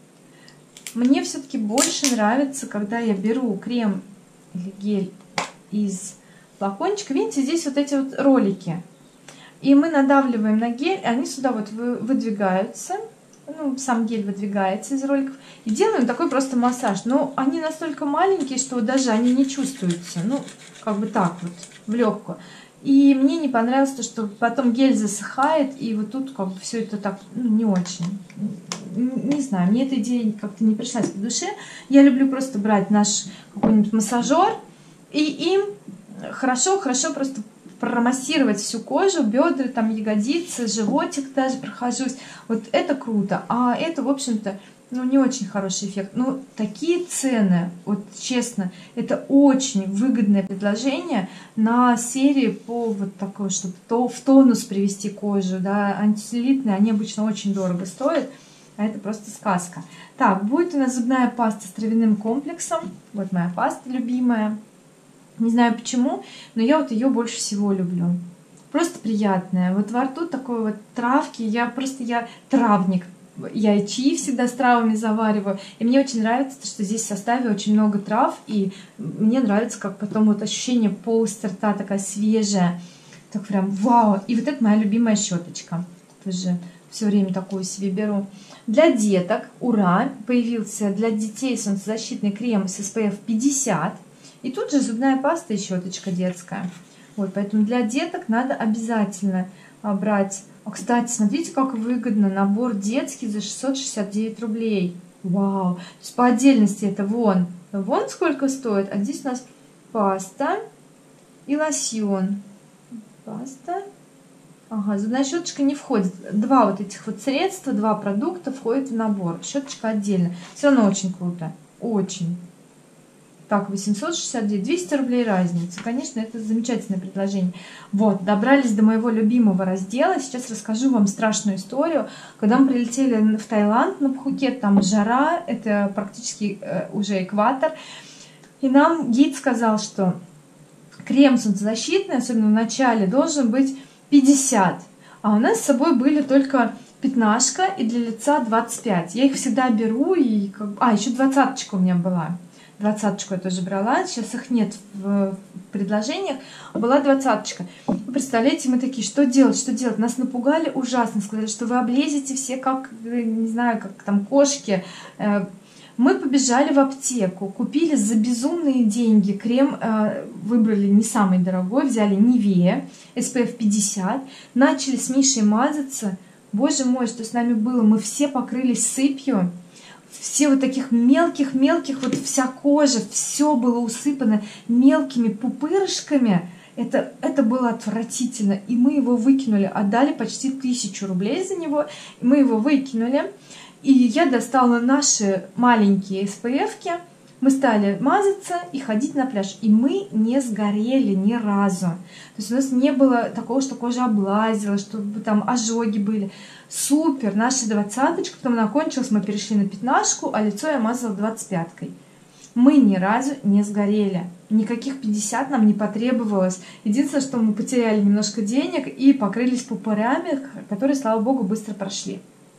Мне все-таки больше нравится, когда я беру крем или гель из флакончика. Видите, здесь вот эти вот ролики. И мы надавливаем на гель, они сюда вот выдвигаются. Ну, сам гель выдвигается из роликов. И делаем такой просто массаж. Но они настолько маленькие, что даже они не чувствуются. Ну, как бы так вот, в легкую. И мне не понравилось то, что потом гель засыхает, и вот тут как бы все это так, ну, не очень. Не знаю, мне эта идея как-то не пришлась по душе. Я люблю просто брать наш какой-нибудь массажер и им хорошо-хорошо просто промассировать всю кожу, бедра, там, ягодицы, животик даже прохожусь. Вот это круто. А это, в общем-то, ну, не очень хороший эффект. Ну, такие цены, вот честно, это очень выгодное предложение на серии по вот такой, чтобы то, в тонус привести кожу, да, антицеллюлитные, они обычно очень дорого стоят, а это просто сказка. Так, будет у нас зубная паста с травяным комплексом. Вот моя паста любимая. Не знаю почему, но я вот ее больше всего люблю. Просто приятная. Вот во рту такой вот травки. Я просто, я травник. Я и чаи всегда с травами завариваю. И мне очень нравится, что здесь в составе очень много трав. И мне нравится, как потом вот ощущение полости рта такая свежая. Так прям вау. И вот это моя любимая щеточка. Тоже все время такую себе беру. Для деток, ура, появился для детей солнцезащитный крем с эс пэ эф пятьдесят. И тут же зубная паста и щеточка детская. Вот, поэтому для деток надо обязательно брать. А, кстати, смотрите, как выгодно. Набор детский за шестьсот шестьдесят девять рублей. Вау! То есть по отдельности это вон. Вон сколько стоит. А здесь у нас паста и лосьон. Паста. Ага, зубная щеточка не входит. Два вот этих вот средства, два продукта входят в набор. Щеточка отдельно. Все равно очень круто. Очень. Так, восемьсот шестьдесят девять, двести рублей разница. Конечно, это замечательное предложение. Вот, добрались до моего любимого раздела. Сейчас расскажу вам страшную историю. Когда мы прилетели в Таиланд, на Пхукет, там жара, это практически э, уже экватор. И нам гид сказал, что крем солнцезащитный, особенно в начале, должен быть пятьдесят. А у нас с собой были только пятнашка и для лица двадцать пять. Я их всегда беру. И как... А, еще двадцаточка у меня была. Двадцаточку я тоже брала, сейчас их нет в предложениях, была двадцаточка. Вы представляете, мы такие, что делать, что делать? Нас напугали ужасно, сказали, что вы облезете все как, не знаю, как там кошки. Мы побежали в аптеку, купили за безумные деньги крем, выбрали не самый дорогой, взяли Nivea эс пэ эф пятьдесят, начали с Мишей мазаться. Боже мой, что с нами было, мы все покрылись сыпью. Все вот таких мелких-мелких, вот вся кожа, все было усыпано мелкими пупырышками. Это, это было отвратительно. И мы его выкинули, отдали почти тысячу рублей за него. И мы его выкинули. И я достала наши маленькие эс пэ эф-ки. Мы стали мазаться и ходить на пляж. И мы не сгорели ни разу. То есть у нас не было такого, что кожа облазила, чтобы там ожоги были. Супер! Наша двадцаточка, потом она кончилась, мы перешли на пятнашку, а лицо я мазала двадцать пяткой. Мы ни разу не сгорели. Никаких пятьдесят нам не потребовалось. Единственное, что мы потеряли немножко денег и покрылись пупырями, которые, слава богу, быстро прошли.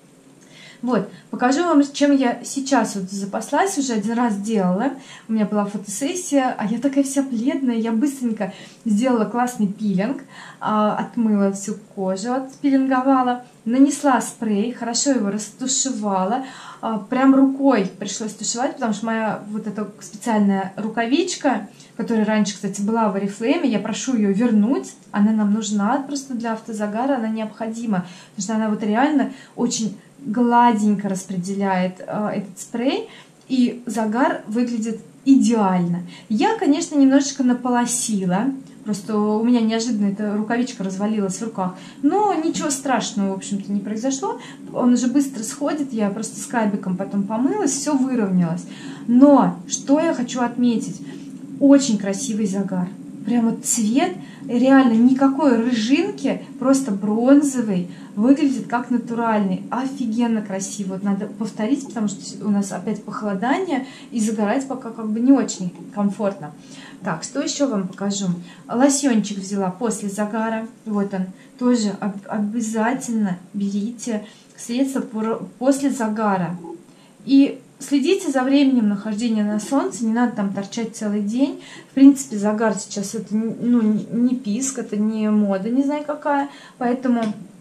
Вот, покажу вам, чем я сейчас вот запаслась, уже один раз делала. У меня была фотосессия, а я такая вся бледная, я быстренько сделала классный пилинг, отмыла всю кожу, отпилинговала, нанесла спрей, хорошо его растушевала, прям рукой пришлось тушевать, потому что моя вот эта специальная рукавичка, которая раньше, кстати, была в Oriflame, я прошу ее вернуть, она нам нужна просто для автозагара, она необходима, потому что она вот реально очень гладенько распределяет э, этот спрей, и загар выглядит идеально. Я, конечно, немножечко наполосила, просто у меня неожиданно эта рукавичка развалилась в руках, но ничего страшного, в общем-то, не произошло. Он уже быстро сходит, я просто скрабиком потом помылась, все выровнялось. Но что я хочу отметить? Очень красивый загар. прямо цвет, реально никакой рыжинки, просто бронзовый, выглядит как натуральный, офигенно красиво. Вот надо повторить, потому что у нас опять похолодание, и загорать пока как бы не очень комфортно. Так, что еще вам покажу? Лосьончик взяла после загара, вот он, тоже обязательно берите средство после загара. И следите за временем нахождения на солнце, не надо там торчать целый день. В принципе, загар сейчас это, ну, не писк, это не мода, не знаю какая, поэтому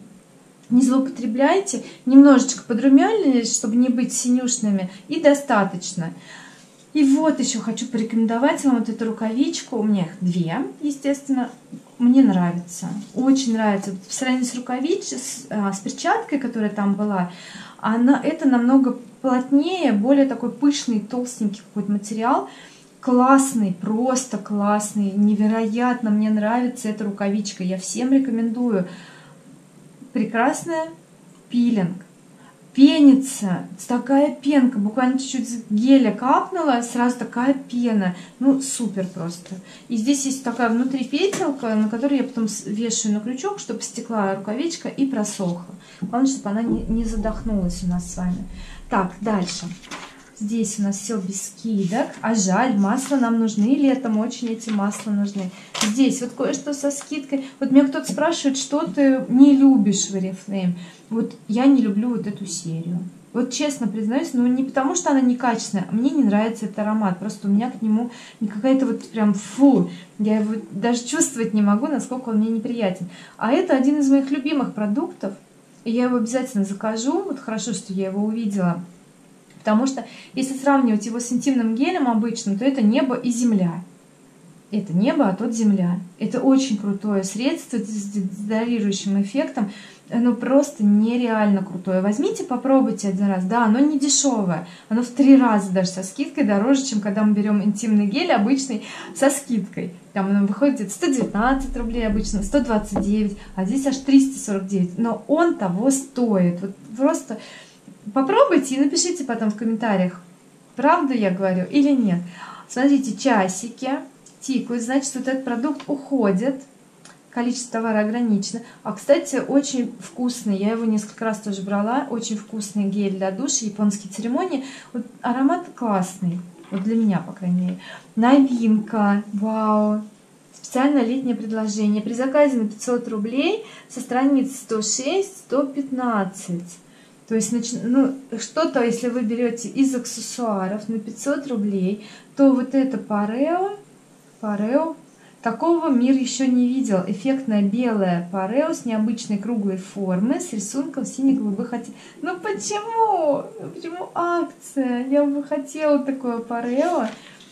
не злоупотребляйте. Немножечко подрумянились, чтобы не быть синюшными, и достаточно. И вот еще хочу порекомендовать вам вот эту рукавичку. У меня их две, естественно. Мне нравится, очень нравится. В сравнении с рукавичкой, с, а, с перчаткой, которая там была, она, это намного плотнее, более такой пышный, толстенький какой-то материал. Классный, просто классный, невероятно мне нравится эта рукавичка. Я всем рекомендую. Прекрасная, пилинг. Пенится, такая пенка, буквально чуть-чуть геля капнула, сразу такая пена, ну супер просто. И здесь есть такая внутри петелка, на которую я потом вешаю на крючок, чтобы стекла рукавичка и просохла. Главное, чтобы она не, не задохнулась у нас с вами. Так, дальше. Здесь у нас все без скидок, а жаль, масла нам нужны, летом очень эти масла нужны. Здесь вот кое-что со скидкой. Вот меня кто-то спрашивает, что ты не любишь в Oriflame. Вот я не люблю вот эту серию. Вот честно признаюсь, но не потому, что она некачественная, а мне не нравится этот аромат. Просто у меня к нему какая-то вот прям фу. Я его даже чувствовать не могу, насколько он мне неприятен. А это один из моих любимых продуктов. И я его обязательно закажу. Вот хорошо, что я его увидела. Потому что если сравнивать его с интимным гелем обычным, то это небо и земля. Это небо, а тот земля. Это очень крутое средство с дезодорирующим эффектом. Оно просто нереально крутое. Возьмите, попробуйте один раз. Да, оно не дешевое. Оно в три раза даже со скидкой дороже, чем когда мы берем интимный гель обычный со скидкой. Там оно выходит где-то сто девятнадцать рублей обычно, сто двадцать девять, а здесь аж триста сорок девять. Но он того стоит. Вот просто попробуйте и напишите потом в комментариях, правда я говорю или нет. Смотрите, часики тикают, значит, вот этот продукт уходит. Количество товара ограничено. А, кстати, очень вкусный. Я его несколько раз тоже брала. Очень вкусный гель для душа, японские церемонии. Вот аромат классный. Вот для меня, по крайней мере. Новинка. Вау. Специальное летнее предложение. При заказе на пятьсот рублей со страниц сто шесть — сто пятнадцать. То есть, ну, что-то, если вы берете из аксессуаров на пятьсот рублей, то вот это парео, парео, такого мир еще не видел. Эффектная белая парео с необычной круглой формы, с рисунком сине-голубых оттенков. Ну почему? Почему акция? Я бы хотела такое парео.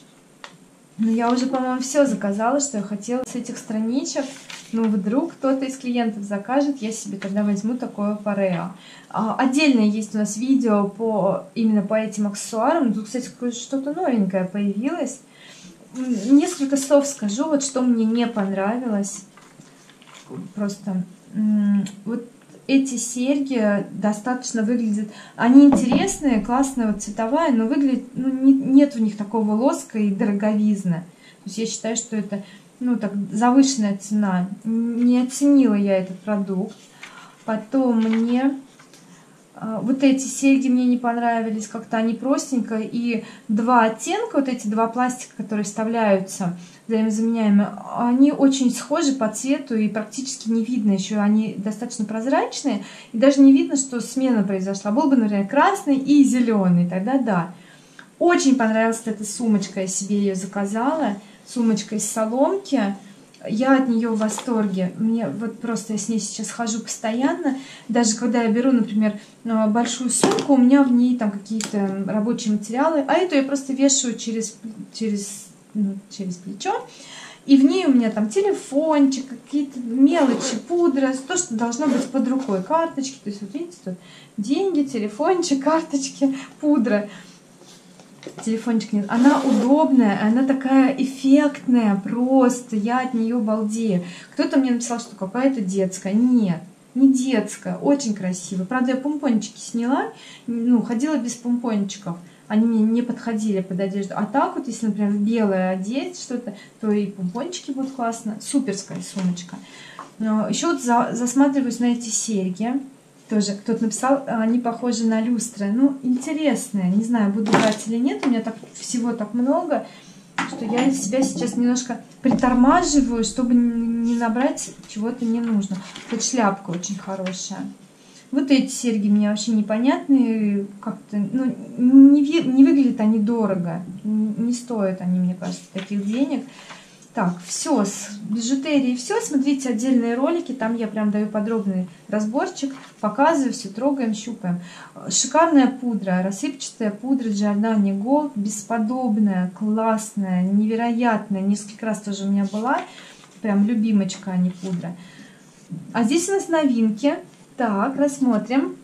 Но я уже, по-моему, все заказала, что я хотела с этих страничек. Ну, вдруг кто-то из клиентов закажет, я себе тогда возьму такое парео. А, отдельно есть у нас видео по, именно по этим аксессуарам. Тут, кстати, что-то новенькое появилось. Несколько слов скажу, вот что мне не понравилось. Просто вот эти серьги достаточно выглядят, они интересные, классная вот цветовая, но выглядит, ну, не, нет в них такого лоска и дороговизны. То есть я считаю, что это, ну, так, завышенная цена. Не оценила я этот продукт. Потом мне вот эти серьги мне не понравились, как-то они простенько, и два оттенка, вот эти два пластика, которые вставляются взаимозаменяемые, они очень схожи по цвету и практически не видно еще, они достаточно прозрачные, и даже не видно, что смена произошла. Был бы, например, красный и зеленый, тогда да. Очень понравилась эта сумочка, я себе ее заказала, сумочка из соломки. Я от нее в восторге. Мне вот просто я с ней сейчас хожу постоянно. Даже когда я беру, например, большую сумку, у меня в ней там какие-то рабочие материалы, а эту я просто вешаю через, через, ну, через плечо. И в ней у меня там телефончик, какие-то мелочи, пудра, то, что должно быть под рукой, карточки. То есть вот видите, тут деньги, телефончик, карточки, пудра. Телефончик нет. Она удобная, она такая эффектная, просто я от нее балдею. Кто-то мне написал, что какая-то детская. Нет, не детская, очень красивая. Правда, я помпончики сняла, ну, ходила без помпончиков. они мне не подходили под одежду. А так вот, если, например, белое одеть что-то, то и помпончики будут классно. Суперская сумочка. Еще вот за, засматриваюсь на эти серьги. Тоже кто-то написал, они похожи на люстры. Ну, интересные. Не знаю, буду брать или нет. У меня так всего так много, что я себя сейчас немножко притормаживаю, чтобы не набрать чего-то не нужно. Вот шляпка очень хорошая. Вот эти серьги мне вообще непонятные. Как-то, ну, не, не выглядят они дорого. Не стоят они, мне кажется, таких денег. Так, все, с бижутерией все. Смотрите отдельные ролики, там я прям даю подробный разборчик, показываю все, трогаем, щупаем. Шикарная пудра, рассыпчатая пудра Giordani Gold, бесподобная, классная, невероятная. Несколько раз тоже у меня была, прям любимочка, а не пудра. А здесь у нас новинки. Так, рассмотрим.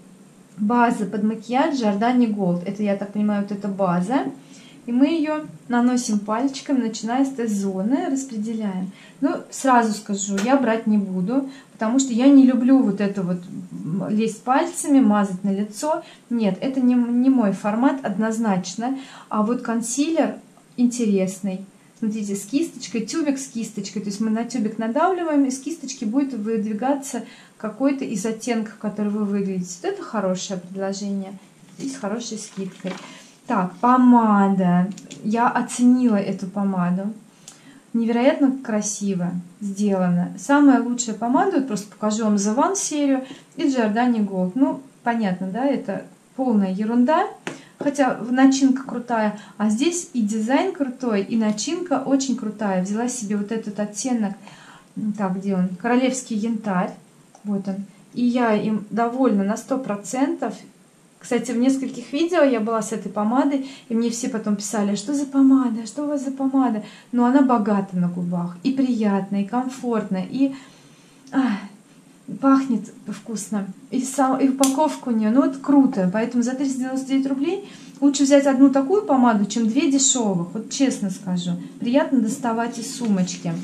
База под макияж Giordani Gold. Это, я так понимаю, вот эта база. И мы ее наносим пальчиками, начиная с Т-зоны, распределяем. Ну, сразу скажу, я брать не буду, потому что я не люблю вот это вот лезть пальцами, мазать на лицо. Нет, это не, не мой формат однозначно. А вот консилер интересный. Смотрите, с кисточкой, тюбик с кисточкой. То есть мы на тюбик надавливаем, и с кисточки будет выдвигаться какой-то из оттенков, который вы выглядите. Вот это хорошее предложение. И с хорошей скидкой. Так, помада. Я оценила эту помаду. Невероятно красиво сделано. Самая лучшая помада, вот просто покажу вам The One серию и Giordani Gold. Ну, понятно, да, это полная ерунда. Хотя начинка крутая. А здесь и дизайн крутой, и начинка очень крутая. Взяла себе вот этот оттенок. Так, где он? Королевский янтарь. Вот он. И я им довольна на сто процентов. Кстати, в нескольких видео я была с этой помадой, и мне все потом писали, что за помада, что у вас за помада. Но она богата на губах, и приятная, и комфортная, и а, пахнет вкусно. И, сам, и упаковка у нее, ну вот круто. Поэтому за триста девяносто девять рублей лучше взять одну такую помаду, чем две дешевых. Вот честно скажу. Приятно доставать из сумочки.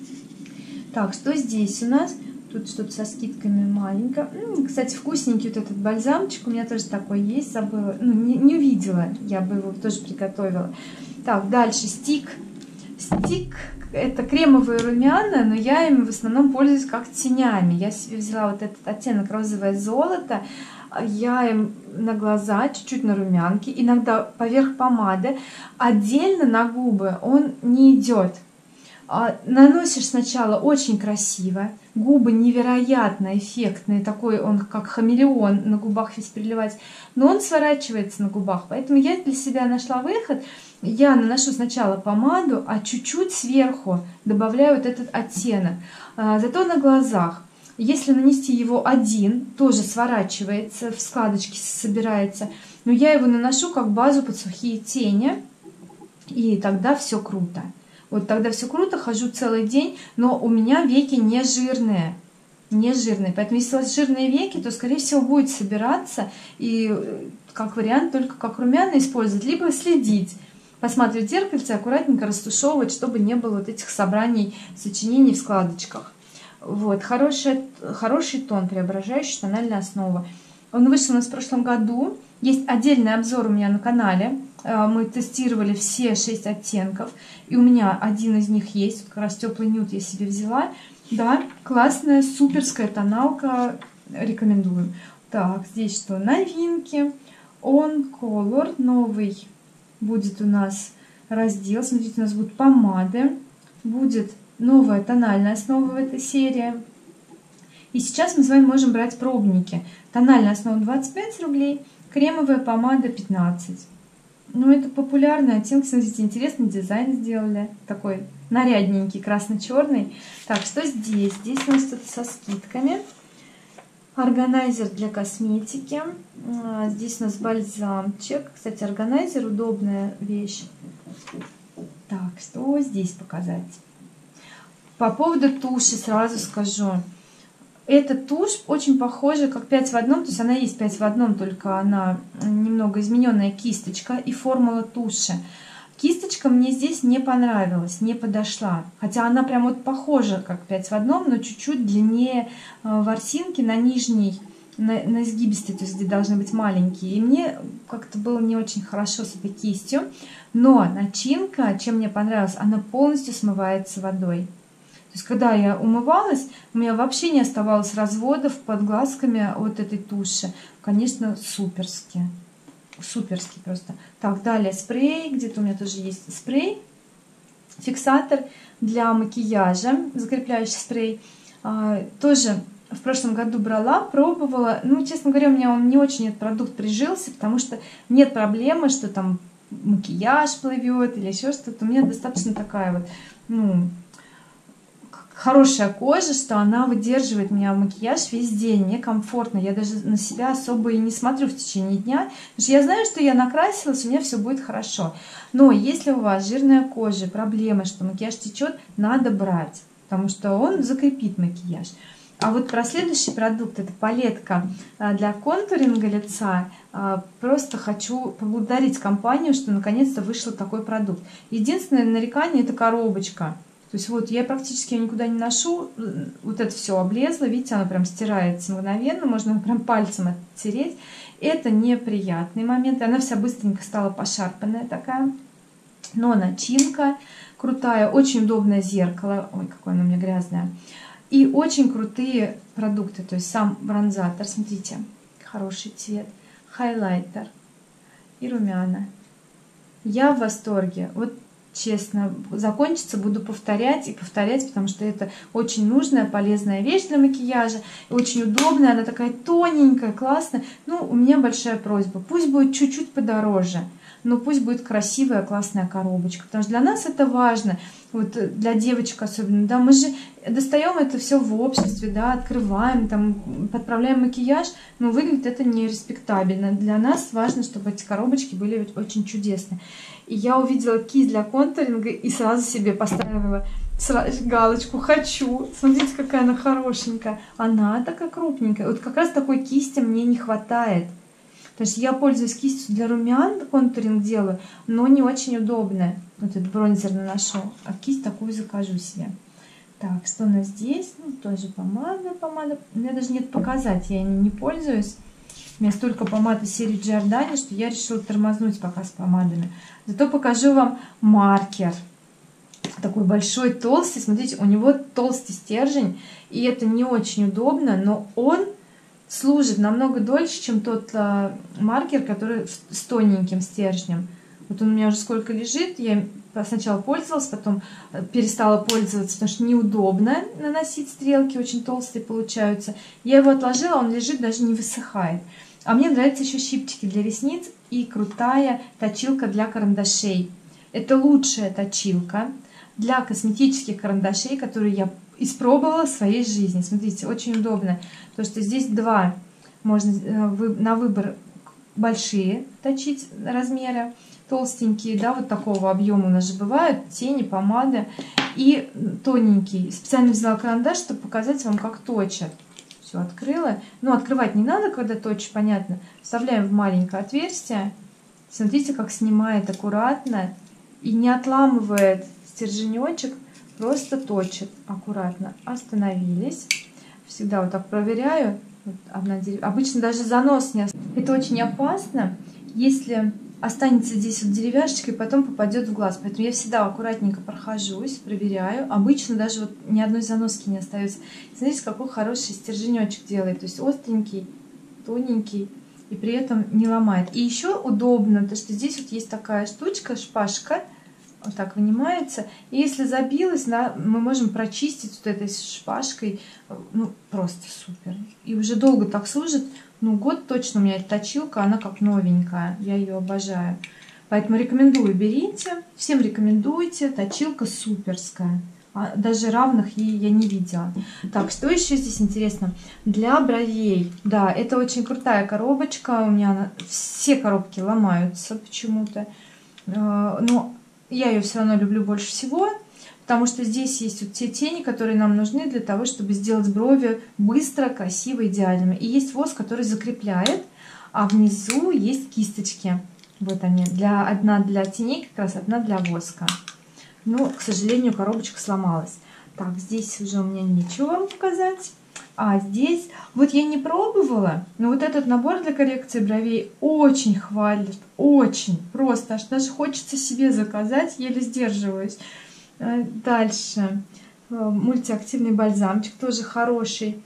Так, что здесь у нас? Тут что-то со скидками маленько. Кстати, вкусненький вот этот бальзамчик. У меня тоже такой есть. Забыла. Ну, не, не увидела. Я бы его тоже приготовила. Так, дальше стик. Стик. Это кремовые румяна, но я ими в основном пользуюсь как тенями. Я себе взяла вот этот оттенок розовое золото. Я им на глаза, чуть-чуть на румянки. Иногда поверх помады. Отдельно на губы он не идет. Наносишь сначала очень красиво, губы невероятно эффектные, такой он как хамелеон на губах весь переливается, но он сворачивается на губах, поэтому я для себя нашла выход. Я наношу сначала помаду, а чуть-чуть сверху добавляю вот этот оттенок. Зато на глазах, если нанести его один, тоже сворачивается, в складочки собирается, но я его наношу как базу под сухие тени, и тогда все круто. Вот тогда все круто, хожу целый день, но у меня веки не жирные. Не жирные. Поэтому если у вас жирные веки, то, скорее всего, будет собираться. И как вариант только как румяна использовать, либо следить. Посматривать в зеркальце, аккуратненько растушевывать, чтобы не было вот этих собраний, сочинений в складочках. Вот. Хороший, хороший тон, преображающий, тональная основа. Он вышел у нас в прошлом году. Есть отдельный обзор у меня на канале. Мы тестировали все шесть оттенков. И у меня один из них есть. Как раз теплый нюд я себе взяла. Да, классная, суперская тоналка. Рекомендую. Так, здесь что? Новинки. On Color. Новый будет у нас раздел. Смотрите, у нас будут помады. Будет новая тональная основа в этой серии. И сейчас мы с вами можем брать пробники. Тональная основа двадцать пять рублей. Кремовая помада пятнадцать. Ну, это популярный оттенок. Смотрите, интересный дизайн сделали. Такой нарядненький, красно-черный. Так, что здесь? Здесь у нас что-то со скидками. Органайзер для косметики. Здесь у нас бальзамчик. Кстати, органайзер удобная вещь. Так, что здесь показать? По поводу туши сразу скажу. Эта тушь очень похожа, как пять в одном, то есть она есть пять в одном, только она немного измененная кисточка и формула туши. Кисточка мне здесь не понравилась, не подошла. Хотя она прям вот похожа, как пять в одном, но чуть-чуть длиннее ворсинки на нижней на, на изгибистой, то есть где должны быть маленькие. И мне как-то было не очень хорошо с этой кистью. Но начинка, чем мне понравилась, она полностью смывается водой. То есть когда я умывалась, у меня вообще не оставалось разводов под глазками от этой туши. Конечно, суперски. Суперски просто. Так, далее спрей. Где-то у меня тоже есть спрей. Фиксатор для макияжа. Закрепляющий спрей. А, тоже в прошлом году брала, пробовала. Ну, честно говоря, у меня он не очень этот продукт прижился, потому что нет проблемы, что там макияж плывет или еще что-то. У меня достаточно такая вот, ну, хорошая кожа, что она выдерживает меня макияж весь день, мне комфортно, я даже на себя особо и не смотрю в течение дня, потому что я знаю, что я накрасилась, у меня все будет хорошо. Но если у вас жирная кожа, проблемы, что макияж течет, надо брать, потому что он закрепит макияж. А вот про следующий продукт, это палетка для контуринга лица. Просто хочу поблагодарить компанию, что наконец-то вышел такой продукт. Единственное нарекание — это коробочка. То есть вот я практически ее никуда не ношу, вот это все облезло, видите, оно прям стирается мгновенно, можно прям пальцем оттереть. Это неприятный момент, и она вся быстренько стала пошарпанная такая. Но начинка крутая, очень удобное зеркало, ой, какое оно у меня грязное. И очень крутые продукты, то есть сам бронзатор, смотрите, хороший цвет, хайлайтер и румяна. Я в восторге. Вот честно, закончится, буду повторять и повторять, потому что это очень нужная, полезная вещь для макияжа, очень удобная, она такая тоненькая, классная. Ну, у меня большая просьба, пусть будет чуть-чуть подороже, но пусть будет красивая, классная коробочка, потому что для нас это важно, вот для девочек особенно, да, мы же достаем это все в обществе, да, открываем, там, подправляем макияж, но выглядит это нереспектабельно. Для нас важно, чтобы эти коробочки были очень чудесные. И я увидела кисть для контуринга и сразу себе поставила галочку «хочу». Смотрите, какая она хорошенькая. Она такая крупненькая. Вот как раз такой кисти мне не хватает. То есть я пользуюсь кистью для румян, контуринг делаю, но не очень удобная. Вот этот бронзер наношу, а кисть такую закажу себе. Так, что у нас здесь? Ну, тоже помада, помада. У меня даже нет показать, я ими не пользуюсь. У меня столько помад из серии Giordani, что я решила тормознуть пока с помадами. Зато покажу вам маркер. Такой большой, толстый. Смотрите, у него толстый стержень. И это не очень удобно, но он служит намного дольше, чем тот а, маркер, который с тоненьким стержнем. Вот он у меня уже сколько лежит. Я сначала пользовалась, потом перестала пользоваться, потому что неудобно наносить стрелки, очень толстые получаются. Я его отложила, он лежит, даже не высыхает. А мне нравятся еще щипчики для ресниц и крутая точилка для карандашей. Это лучшая точилка для косметических карандашей, которые я испробовала в своей жизни. Смотрите, очень удобно, потому что здесь два, можно на выбор большие точить размеры, толстенькие, да, вот такого объема у нас же бывают, тени, помады, и тоненький. Специально взяла карандаш, чтобы показать вам, как точат. Все, открыла. Ну, открывать не надо, когда точишь, понятно. Вставляем в маленькое отверстие. Смотрите, как снимает аккуратно и не отламывает стерженечек, просто точит аккуратно. Остановились. Всегда вот так проверяю. Вот одна дерев... Обычно даже занос не остается. Это очень опасно, если останется здесь вот деревяшечка и потом попадет в глаз. Поэтому я всегда аккуратненько прохожусь, проверяю. Обычно даже вот ни одной заноски не остается. Смотрите, какой хороший стерженечек делает. То есть остренький, тоненький и при этом не ломает. И еще удобно, то что здесь вот есть такая штучка, шпажка, вот так вынимается. И если забилась, да, мы можем прочистить вот этой шпажкой. Ну, просто супер. И уже долго так служит. Ну, год точно у меня эта точилка, она как новенькая. Я ее обожаю. Поэтому рекомендую, берите. Всем рекомендуйте. Точилка суперская. Даже равных ей я не видела. Так, что еще здесь интересно? Для бровей. Да, это очень крутая коробочка. У меня она... все коробки ломаются почему-то. Но я ее все равно люблю больше всего. Потому что здесь есть вот те тени, которые нам нужны для того, чтобы сделать брови быстро, красиво, идеальными. И есть воск, который закрепляет, а внизу есть кисточки. Вот они. Для, одна для теней, как раз одна для воска. Но, к сожалению, коробочка сломалась. Так, здесь уже у меня нечего вам показать. А здесь, вот я не пробовала, но вот этот набор для коррекции бровей очень хвалит, очень, просто, аж даже хочется себе заказать, еле сдерживаюсь. Дальше, мультиактивный бальзамчик, тоже хороший.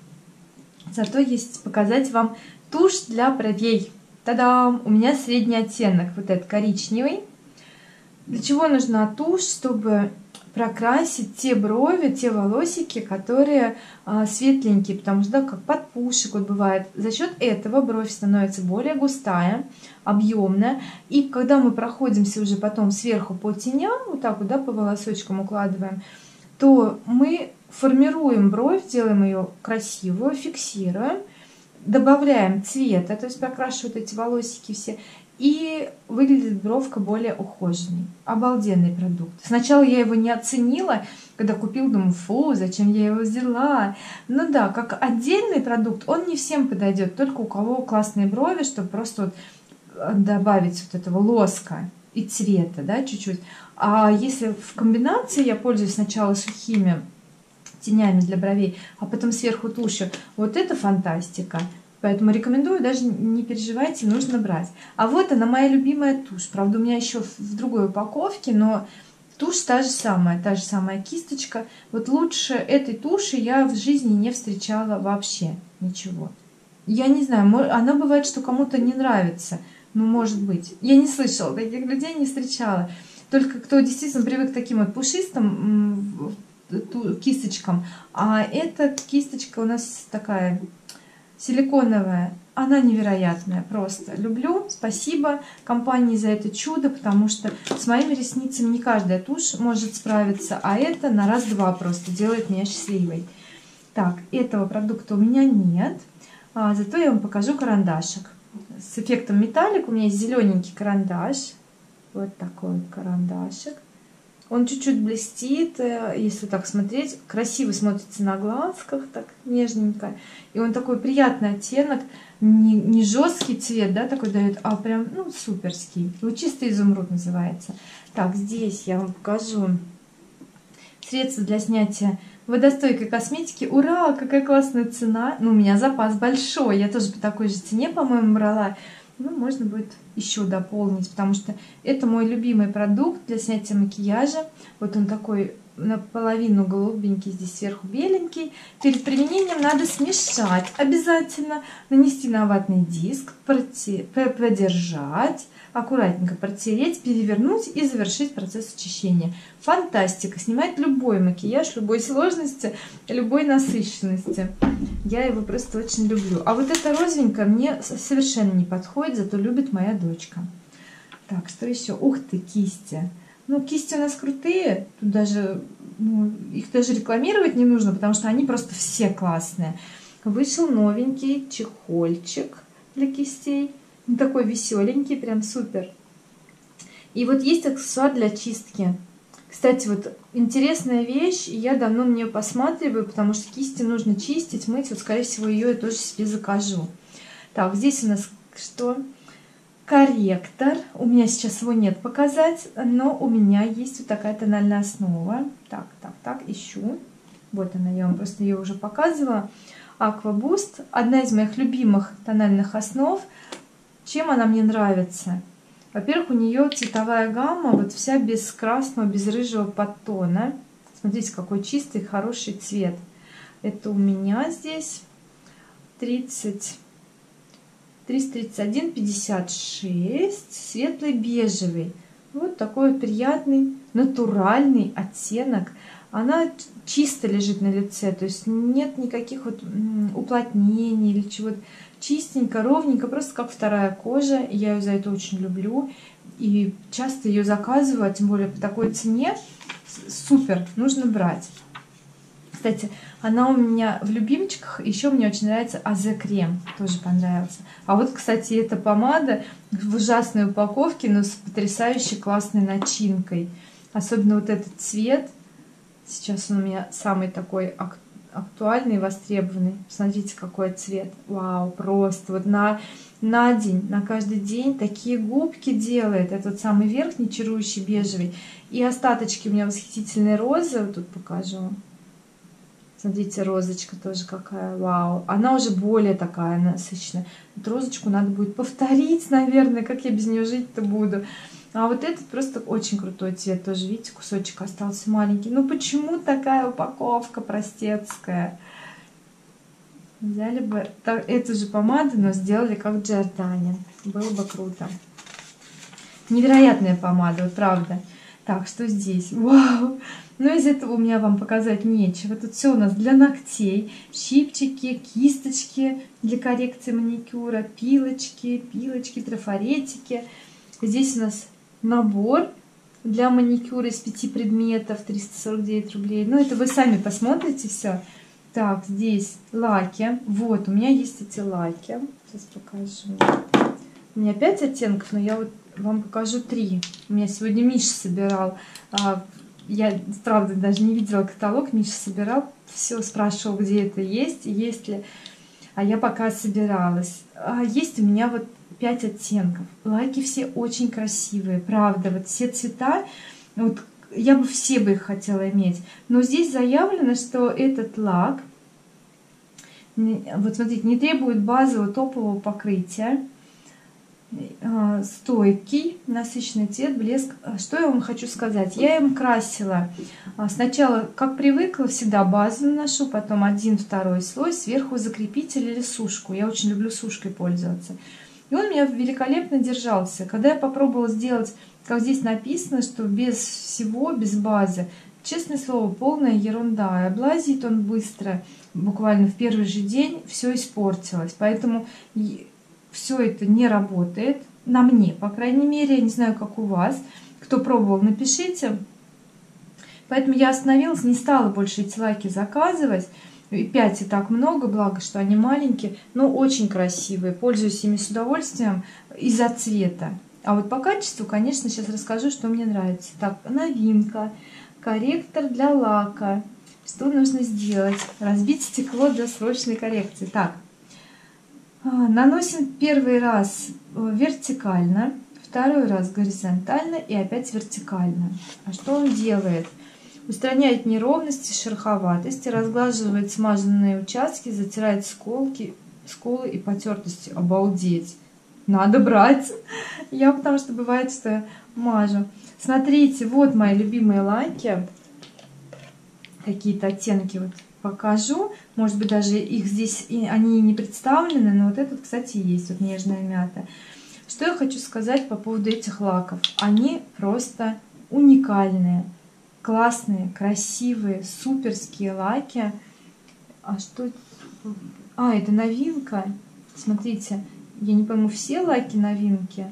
Зато есть показать вам тушь для бровей. Та-дам! У меня средний оттенок, вот этот коричневый. Для чего нужна тушь? Чтобы прокрасить те брови, те волосики, которые а, светленькие, потому что, да, как подпушек вот бывает. За счет этого бровь становится более густая, объемная. И когда мы проходимся уже потом сверху по теням, вот так вот, да, по волосочкам укладываем, то мы формируем бровь, делаем ее красивую, фиксируем, добавляем цвета, то есть прокрашивают эти волосики все, и выглядит бровка более ухоженной. Обалденный продукт. Сначала я его не оценила, когда купил, думаю, фу, зачем я его взяла. Ну да, как отдельный продукт он не всем подойдет, только у кого классные брови, чтобы просто вот добавить вот этого лоска и цвета, да, чуть-чуть. А если в комбинации я пользуюсь сначала сухими тенями для бровей, а потом сверху тушью, вот это фантастика. Поэтому рекомендую, даже не переживайте, нужно брать. А вот она, моя любимая тушь. Правда, у меня еще в другой упаковке, но тушь та же самая, та же самая кисточка. Вот лучше этой туши я в жизни не встречала вообще ничего. Я не знаю, она бывает, что кому-то не нравится. Ну, может быть. Я не слышала, таких людей не встречала. Только кто действительно привык к таким вот пушистым кисточкам. А эта кисточка у нас такая силиконовая, она невероятная, просто люблю. Спасибо компании за это чудо, потому что с моими ресницами не каждая тушь может справиться, а это на раз-два просто делает меня счастливой. Так, этого продукта у меня нет, а, зато я вам покажу карандашик с эффектом металлик. У меня есть зелененький карандаш, вот такой вот карандашик. Он чуть-чуть блестит, если так смотреть, красиво смотрится на глазках, так нежненько. И он такой приятный оттенок, не, не жесткий цвет, да, такой дает, а прям, ну, суперский. Лучистый изумруд называется. Так, здесь я вам покажу средства для снятия водостойкой косметики. Ура, какая классная цена. Ну, у меня запас большой, я тоже по такой же цене, по-моему, брала. Ну, можно будет еще дополнить, потому что это мой любимый продукт для снятия макияжа. Вот он такой наполовину голубенький, здесь сверху беленький. Перед применением надо смешать обязательно, нанести на ватный диск, подержать, аккуратненько протереть, перевернуть и завершить процесс очищения. Фантастика! Снимает любой макияж, любой сложности, любой насыщенности. Я его просто очень люблю. А вот эта розовенькая мне совершенно не подходит, зато любит моя дочка. Так, что еще? Ух ты, кисти! Ну, кисти у нас крутые. Тут даже, ну, их даже рекламировать не нужно, потому что они просто все классные. Вышел новенький чехольчик для кистей. Он такой веселенький, прям супер. И вот есть аксессуар для чистки. Кстати, вот интересная вещь, я давно на нее посматриваю, потому что кисти нужно чистить, мыть. Вот, скорее всего, ее я тоже себе закажу. Так, здесь у нас что? Корректор. У меня сейчас его нет показать, но у меня есть вот такая тональная основа. Так, так, так, ищу. Вот она, я вам просто ее уже показывала. Aqua Boost. Одна из моих любимых тональных основ. Чем она мне нравится? Во-первых, у нее цветовая гамма вот вся без красного, без рыжего подтона. Смотрите, какой чистый, хороший цвет. Это у меня здесь тридцать, триста тридцать один пятьдесят шесть, светлый бежевый. Вот такой вот приятный, натуральный оттенок. Она чисто лежит на лице, то есть нет никаких вот уплотнений или чего-то. Чистенько, ровненько, просто как вторая кожа. Я ее за это очень люблю. И часто ее заказываю, а тем более по такой цене. Супер, нужно брать. Кстати, она у меня в любимчиках. Еще мне очень нравится АЗ крем. Тоже понравился. А вот, кстати, эта помада в ужасной упаковке, но с потрясающей классной начинкой. Особенно вот этот цвет. Сейчас он у меня самый такой актуальный. актуальный, востребованный. Посмотрите, какой цвет. Вау, просто вот на, на день, на каждый день такие губки делает. Это вот самый верхний чарующий бежевый. И остаточки у меня восхитительной розы. Вот тут покажу. Смотрите, розочка тоже какая, вау. Она уже более такая насыщенная. Вот розочку надо будет повторить, наверное, как я без нее жить-то буду. А вот этот просто очень крутой цвет. Тоже, видите, кусочек остался маленький. Ну почему такая упаковка простецкая? Взяли бы эту же помаду, но сделали как Giordani. Было бы круто. Невероятная помада, вот правда. Так, что здесь? Вау! Но из этого у меня вам показать нечего. Тут все у нас для ногтей. Щипчики, кисточки для коррекции маникюра, пилочки, пилочки, трафаретики. Здесь у нас набор для маникюра из пяти предметов, триста сорок девять рублей. Ну, это вы сами посмотрите все. Так, здесь лаки. Вот, у меня есть эти лаки. Сейчас покажу. У меня пять оттенков, но я вот вам покажу три. У меня сегодня Миша собирал. Я, правда, даже не видела каталог. Миша собирал. Все, спрашивал, где это есть, есть ли. А я пока собиралась. Есть у меня вот пять оттенков. Лаки все очень красивые, правда. Вот все цвета, вот я бы все бы их хотела иметь. Но здесь заявлено, что этот лак, вот смотрите, не требует базового топового покрытия. Стойкий, насыщенный цвет, блеск. Что я вам хочу сказать? Я им красила сначала, как привыкла, всегда базу наношу, потом один, второй слой, сверху закрепитель или сушку. Я очень люблю сушкой пользоваться. И он у меня великолепно держался. Когда я попробовала сделать, как здесь написано, что без всего, без базы, честное слово, полная ерунда. И облазит он быстро, буквально в первый же день все испортилось. Поэтому все это не работает на мне, по крайней мере. Я не знаю, как у вас. Кто пробовал, напишите. Поэтому я остановилась, не стала больше эти лаки заказывать. И пять и так много, благо, что они маленькие, но очень красивые. Пользуюсь ими с удовольствием из-за цвета. А вот по качеству, конечно, сейчас расскажу, что мне нравится. Так, новинка. Корректор для лака. Что нужно сделать? Разбить стекло для срочной коррекции. Так. Наносим первый раз вертикально, второй раз горизонтально и опять вертикально. А что он делает? Устраняет неровности, шероховатости, разглаживает смазанные участки, затирает сколки, сколы и потертости. Обалдеть! Надо брать! Я потому что бывает, что мажу. Смотрите, вот мои любимые лаки. Какие-то оттенки вот покажу. Может быть, даже их здесь и они не представлены, но вот этот, кстати, есть. Вот нежная мята. Что я хочу сказать по поводу этих лаков? Они просто уникальные, классные, красивые, суперские лаки. А что? А, это новинка. Смотрите, я не пойму, все лаки новинки?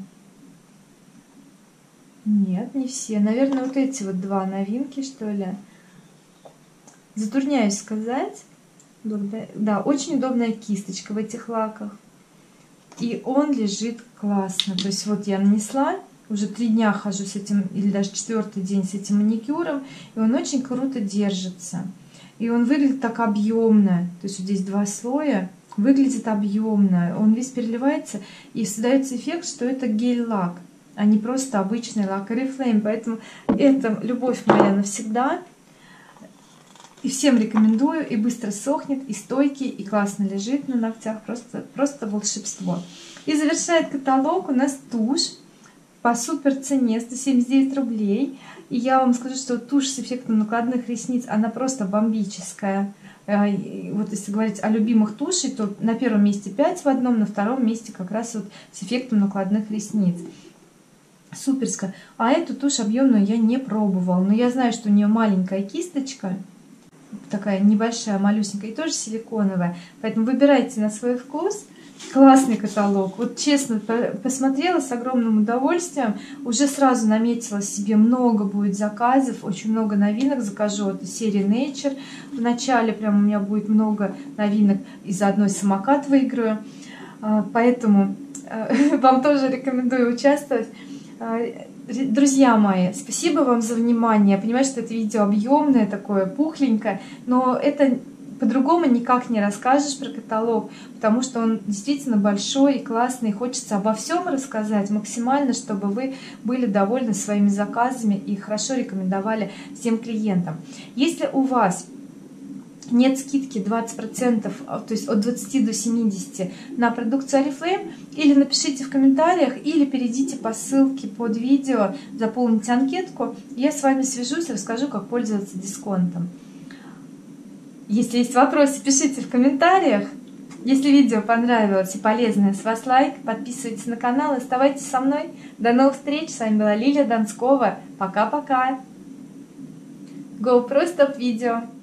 Нет, не все. Наверное, вот эти вот два новинки, что ли. Затрудняюсь сказать. Да, очень удобная кисточка в этих лаках. И он лежит классно. То есть вот я нанесла, уже три дня хожу с этим, или даже четвертый день с этим маникюром, и он очень круто держится. И он выглядит так объемно. То есть вот здесь два слоя, выглядит объемно. Он весь переливается, и создается эффект, что это гель-лак, а не просто обычный лак Oriflame. Поэтому это любовь моя навсегда. И всем рекомендую, и быстро сохнет, и стойкий, и классно лежит на ногтях, просто, просто волшебство. И завершает каталог у нас тушь по супер цене сто семьдесят девять рублей. И я вам скажу, что тушь с эффектом накладных ресниц, она просто бомбическая. Вот если говорить о любимых тушей, то на первом месте пять в одном, на втором месте как раз вот с эффектом накладных ресниц. Суперская. А эту тушь объемную я не пробовала, но я знаю, что у нее маленькая кисточка, такая небольшая, малюсенькая, и тоже силиконовая. Поэтому выбирайте на свой вкус. Классный каталог. Вот честно, посмотрела с огромным удовольствием. Уже сразу наметила себе, много будет заказов, очень много новинок закажу от серии Nature. В начале прям у меня будет много новинок, и заодно самокат выиграю. Поэтому вам тоже рекомендую участвовать. Друзья мои, спасибо вам за внимание. Я понимаю, что это видео объемное, такое пухленькое, но это по-другому никак не расскажешь про каталог, потому что он действительно большой и классный. Хочется обо всем рассказать максимально, чтобы вы были довольны своими заказами и хорошо рекомендовали всем клиентам. Если у вас нет скидки двадцать процентов, то есть от двадцати до семидесяти на продукцию Oriflame, или напишите в комментариях, или перейдите по ссылке под видео, заполните анкетку, я с вами свяжусь и расскажу, как пользоваться дисконтом. Если есть вопросы, пишите в комментариях. Если видео понравилось и полезное, с вас лайк, подписывайтесь на канал и оставайтесь со мной. До новых встреч, с вами была Лилия Донскова. Пока-пока. GoPro стоп видео.